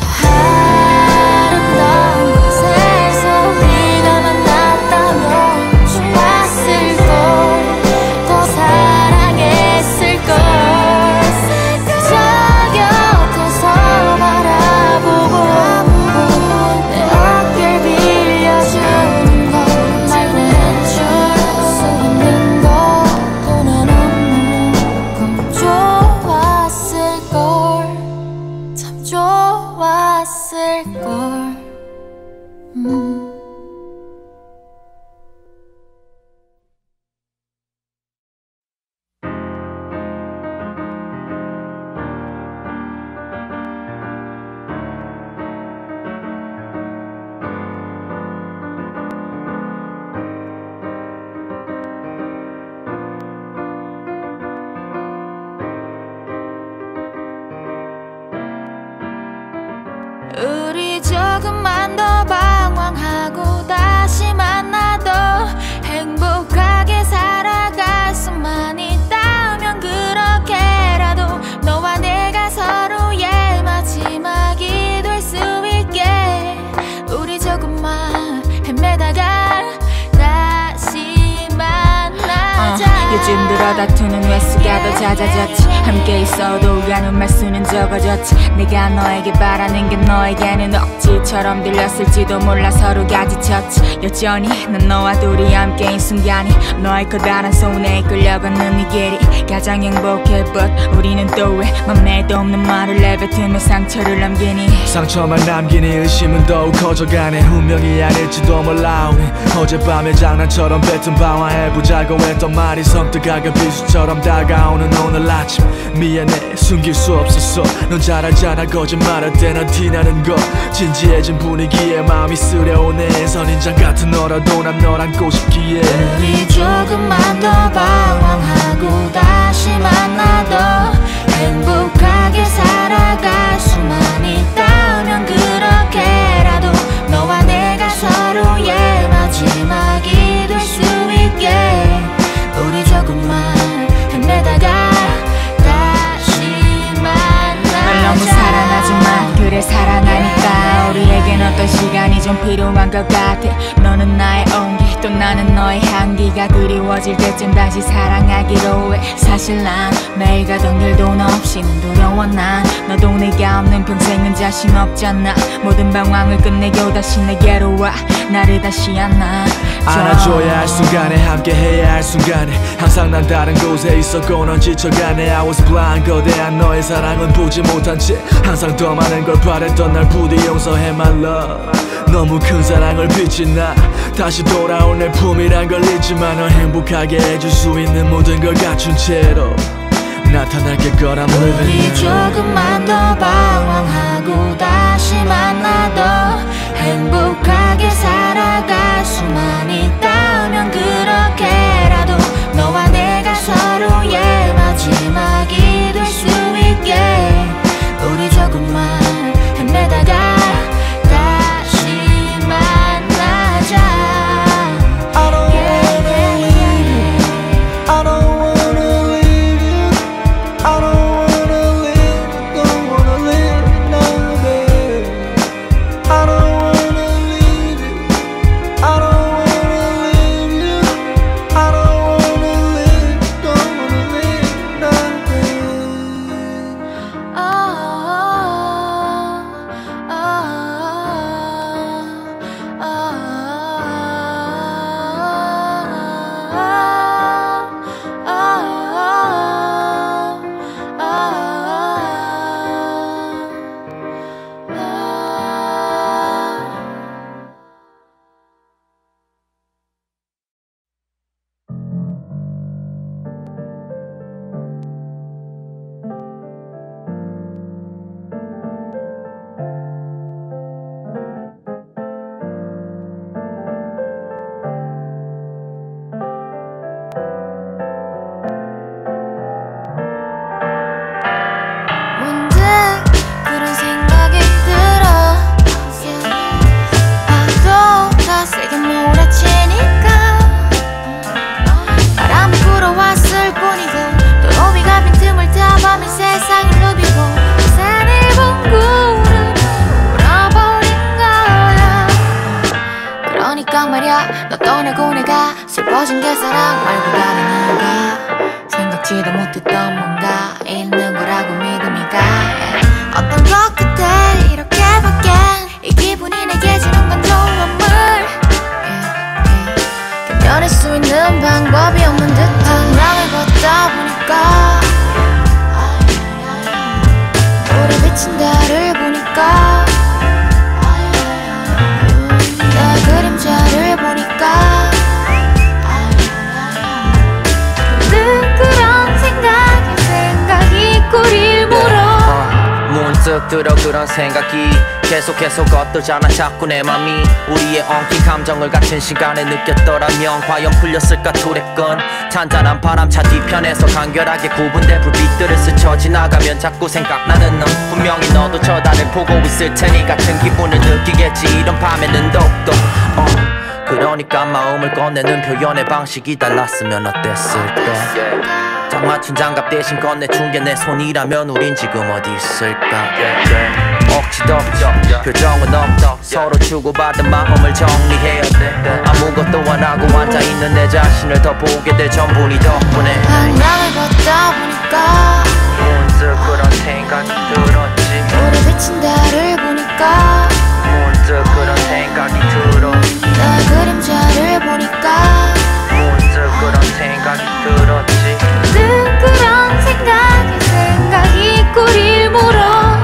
아름다운 곳에서 우리가 만났다면 좋았을걸. 더 사랑했을걸. 그저 곁에서 바라보고 내 어깨를 빌려주는 것 말고 해줄 수 있는 것도 난 없는 걸. 좋았을걸. 참 좋았을걸. 음. 우리 조금만 더 방황하고 다시 만나도 행복하게 살아갈 수만 있다면 그렇게라도 너와 내가 서로의 마지막이 될 수 있게 우리 조금만 헤매다가 다시 만나자. 어, 요즘 들어 다투는 횟수가 더 잦아졌지. 함께 있어도 가는 말수는 적어졌지. 내가 너에게 바라는 게 너에게는 억지처럼 들렸을지도 몰라. 서로가 지쳤지. 여전히 난 너와 둘이 함께인 순간이 너의 커다란 손에 끌려가는 이 길이 가장 행복해. But 우리는 또 왜 맘에도 없는 말을 내뱉으며 상처를 남기니. 상처만 남기니 의심은 더욱 커져가네. 운명이 아닐지도 몰라. 우리 어젯밤에 장난처럼 뱉은 방화해보자고 했던 말이 섬뜩하게 비수처럼 다가오는 오늘 아침. 미안해 숨길 수 없었어. 넌 잘 알잖아 거짓말할 때 난 티나는 거. 진지해진 분위기에 마음이 쓰려오네. 선인장 같은 너라도 난 널 안고 싶기에 우리 조금만 더 방황하고 다시 만나도 행복하게 살아갈 수만 있다면 그렇게라도 너와 내가 서로의 마지막이 될 수 있게 우리 조금만 헤매다가 다시 만나자. 널 너무 사랑하지만 그래 사랑하니까 우리에겐 어떤 시간이 좀 필요한 것 같아. 너는 나의 온기 또 나는 너의 향기가 그리워질 때쯤 다시 사랑하기로 해. 사실 난 매일 가던 길도 너 없이는 두려워. 난 너도 내가 없는 평생은 자신 없잖아. 모든 방황을 끝내고 다시 내게로 와. 나를 다시 안아줘. 안아줘야 할 순간에 함께해야 할 순간에 항상 난 다른 곳에 있었고 넌 지쳐가네. I was blind. 거대한 너의 사랑은 보지 못한 채 항상 더 많은 걸 바랬던 날 부디 용서해 my love. 너무 큰 사랑을 비친 나 다시 돌아올 내 품이란 걸 잊지만 널 행복하게 해줄 수 있는 모든 걸 갖춘 채로 나타날게 걸 I'm living. 우리 조금만 더 방황하고 다시 만나도 행복하게 살아갈 수만 있다면 그렇게라도 너와 내가 서로의 마지막이 될 수 있게 우리 조금만 헤매다가 너 떠나고 내가 슬퍼진 게 사랑 말고 다른 이유가 생각지도 못했던 뭔가 있는 거라고 믿음이 가. 어떤 것 같아 이렇게 바뀐 이 기분이 내게 주는 건 선물. 견뎌낼 수 있는 방법이 없는 듯한 방향을 걷다 보니까 우리 비친 달을 보니까 내 그림자를 보니까 늘 그런 생각이 생각이 꼬리를 물어. 문득 들어 그런 생각이 계속해서 걷돌잖아 자꾸 내 맘이. 우리의 엉킨 감정을 같은 시간에 느꼈더라면 과연 풀렸을까 두레건. 잔잔한 바람차 뒤편에서 간결하게 구분된 불빛들을 스쳐 지나가면 자꾸 생각나는 넌 분명히 너도 저 달을 보고 있을 테니 같은 기분을 느끼겠지 이런 밤에는 더욱더. 어. 그러니까 마음을 꺼내는 표현의 방식이 달랐으면 어땠을까. 딱 맞춘 장갑 대신 건네준 게 내 손이라면 우린 지금 어디 있을까. 억지도 없죠 표정은 없죠 서로 주고받은 마음을 정리해야 돼. 아무것도 안 하고 앉아있는 내 자신을 더 보게 될 전부니 덕분에 방향을 걷다 보니까 문득 그런 생각이 들었지. 우리 비친 달을 보니까 문득 그런 생각이 들어. 내 그림자를 보니까 문득 그런 생각이 들었지. 늘 그런 생각이 생각이 꼬리를 물어.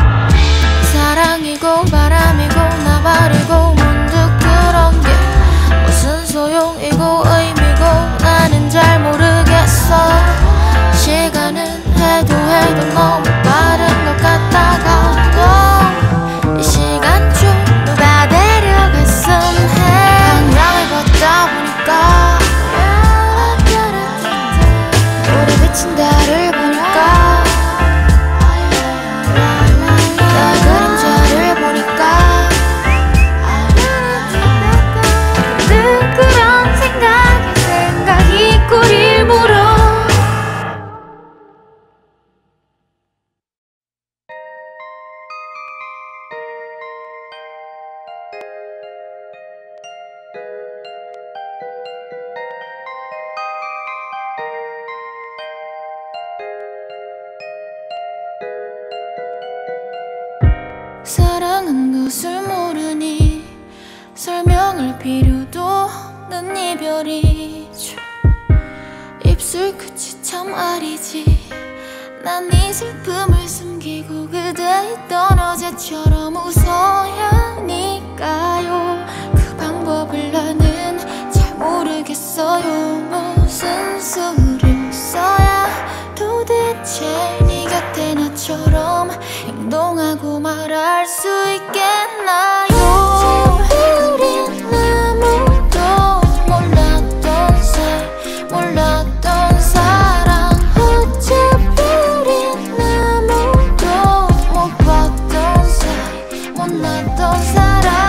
사랑이고 바람이고 나발이고 문득 그런 게 무슨 소용이고 의미고 나는 잘 모르겠어. 시간은 해도 해도 너무 빠른 것 같다가도 이 시간 중 누가 데려갈 것을 모르니 설명할 필요도 없는 이별이죠. 입술 끝이 참 아리지. 난 이 슬픔을 숨기고 그대의 떠너제처럼 웃어야 하니까요. 그 방법을 나는 잘 모르겠어요. 무슨 수를 써야 도대체 네 곁에 나처럼 행동하고 말할 수 있겠나요. 우린 아무도 몰랐던 사이, 몰랐던 사랑. 어차피 우린 아무도 못 봤던 사이, 못났던 사랑.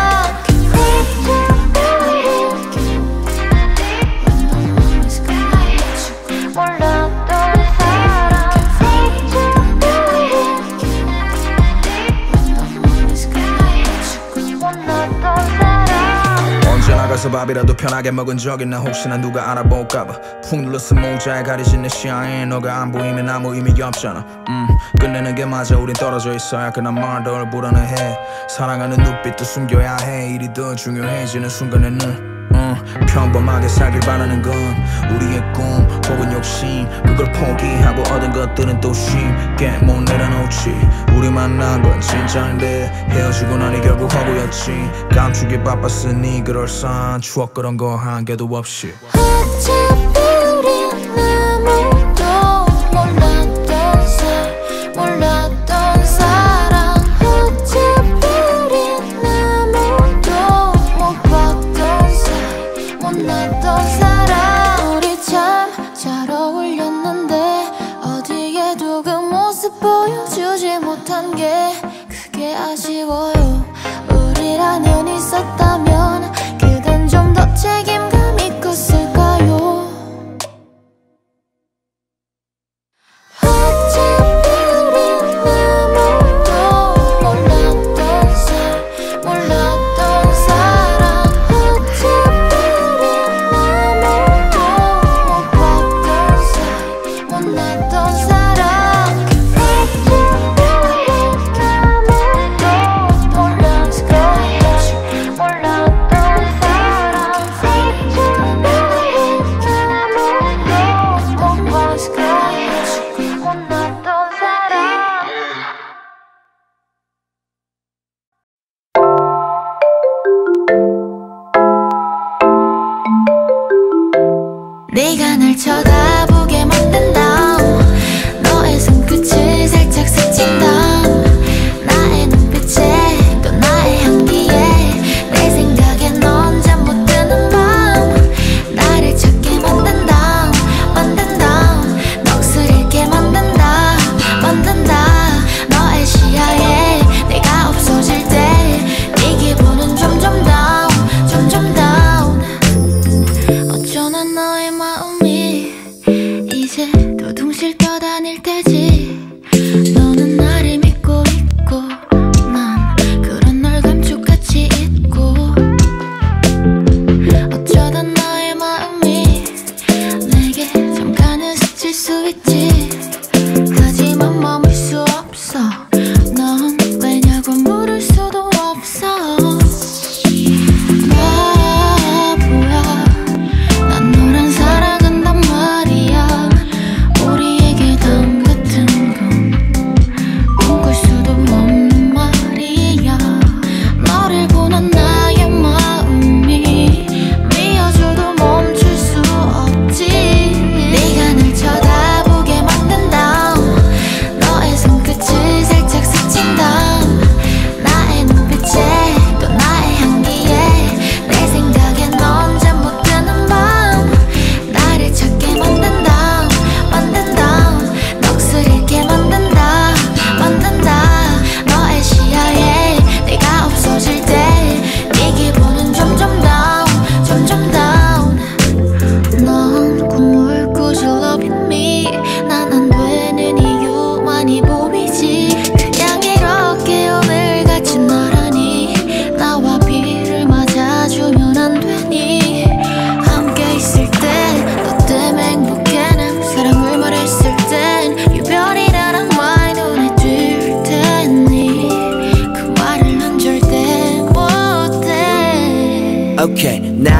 나가서 밥이라도 편하게 먹은 적 있나. 혹시나 누가 알아볼까봐 푹 눌러쓴 모자에 가려진 내 시야에 너가 안 보이면 아무 의미 없잖아. 음, 끝내는 게 맞아. 우린 떨어져 있어야 그난 말덜 불안해. 사랑하는 눈빛도 숨겨야 해. 일이 더 중요해지는 순간에는 음, 평범하게 살길 바라는 건 우리의 꿈 혹은 욕심. 그걸 포기하고 얻은 것들은 또 쉽게 못 내려놓지. 우리 만난 건 진짜인데 헤어지고 나니 결국 허구였지. 감추기 바빴으니 그럴싸한 추억 그런 거 한 개도 없이. 어차피 우린 아무도 몰랐던 사이, 몰랐던 사랑. 어차피 우린 아무도 못 봤던 사이, 못났던 사랑. 우리 참 잘 어울렸는데 어디에도 그 모습 보여주지 못한 게 그게 아쉬워요. 우리라는 있었다면 그댄 좀 더 책임감이 컸을까요. 어차피 우린 아무도 몰랐던 사이, 몰랐던 사랑. 어차피 우린 아무도 못 봤던 사이, 못났던 사랑. 네가 날 쳐다보게 만든다. 너의 손끝을 살짝 스친다. 나의 눈빛에 또 나의 향기에 내 생각에 넌 잠 못 드는 밤. 나를 찾게 만든다, 만든다. 넋을 잃게 만든다, 만든다. 너의 시야에 내가 없어질 때 네 기분은 점점 다운, 점점 다운. 어쩌나 너의 마음이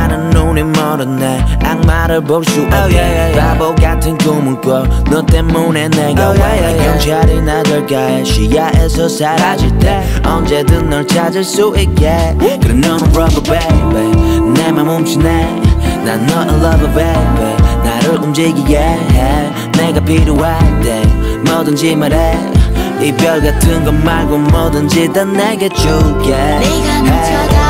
나는 눈이 멀었네 악마를 볼 수 없네 oh, yeah, yeah, yeah. 바보 같은 꿈을 꿔 너 때문에 내가 oh, yeah, yeah, yeah. 경찰이 나들가에 시야에서 사라질 때 언제든 널 찾을 수 있게 그래 너는 rubber baby 내 맘 훔치네 난 너의 lover baby 나를 움직이게 해 내가 필요할 때 뭐든지 말해 이별 같은 것 말고 뭐든지 다 내게 줄게 네가 날 쳐다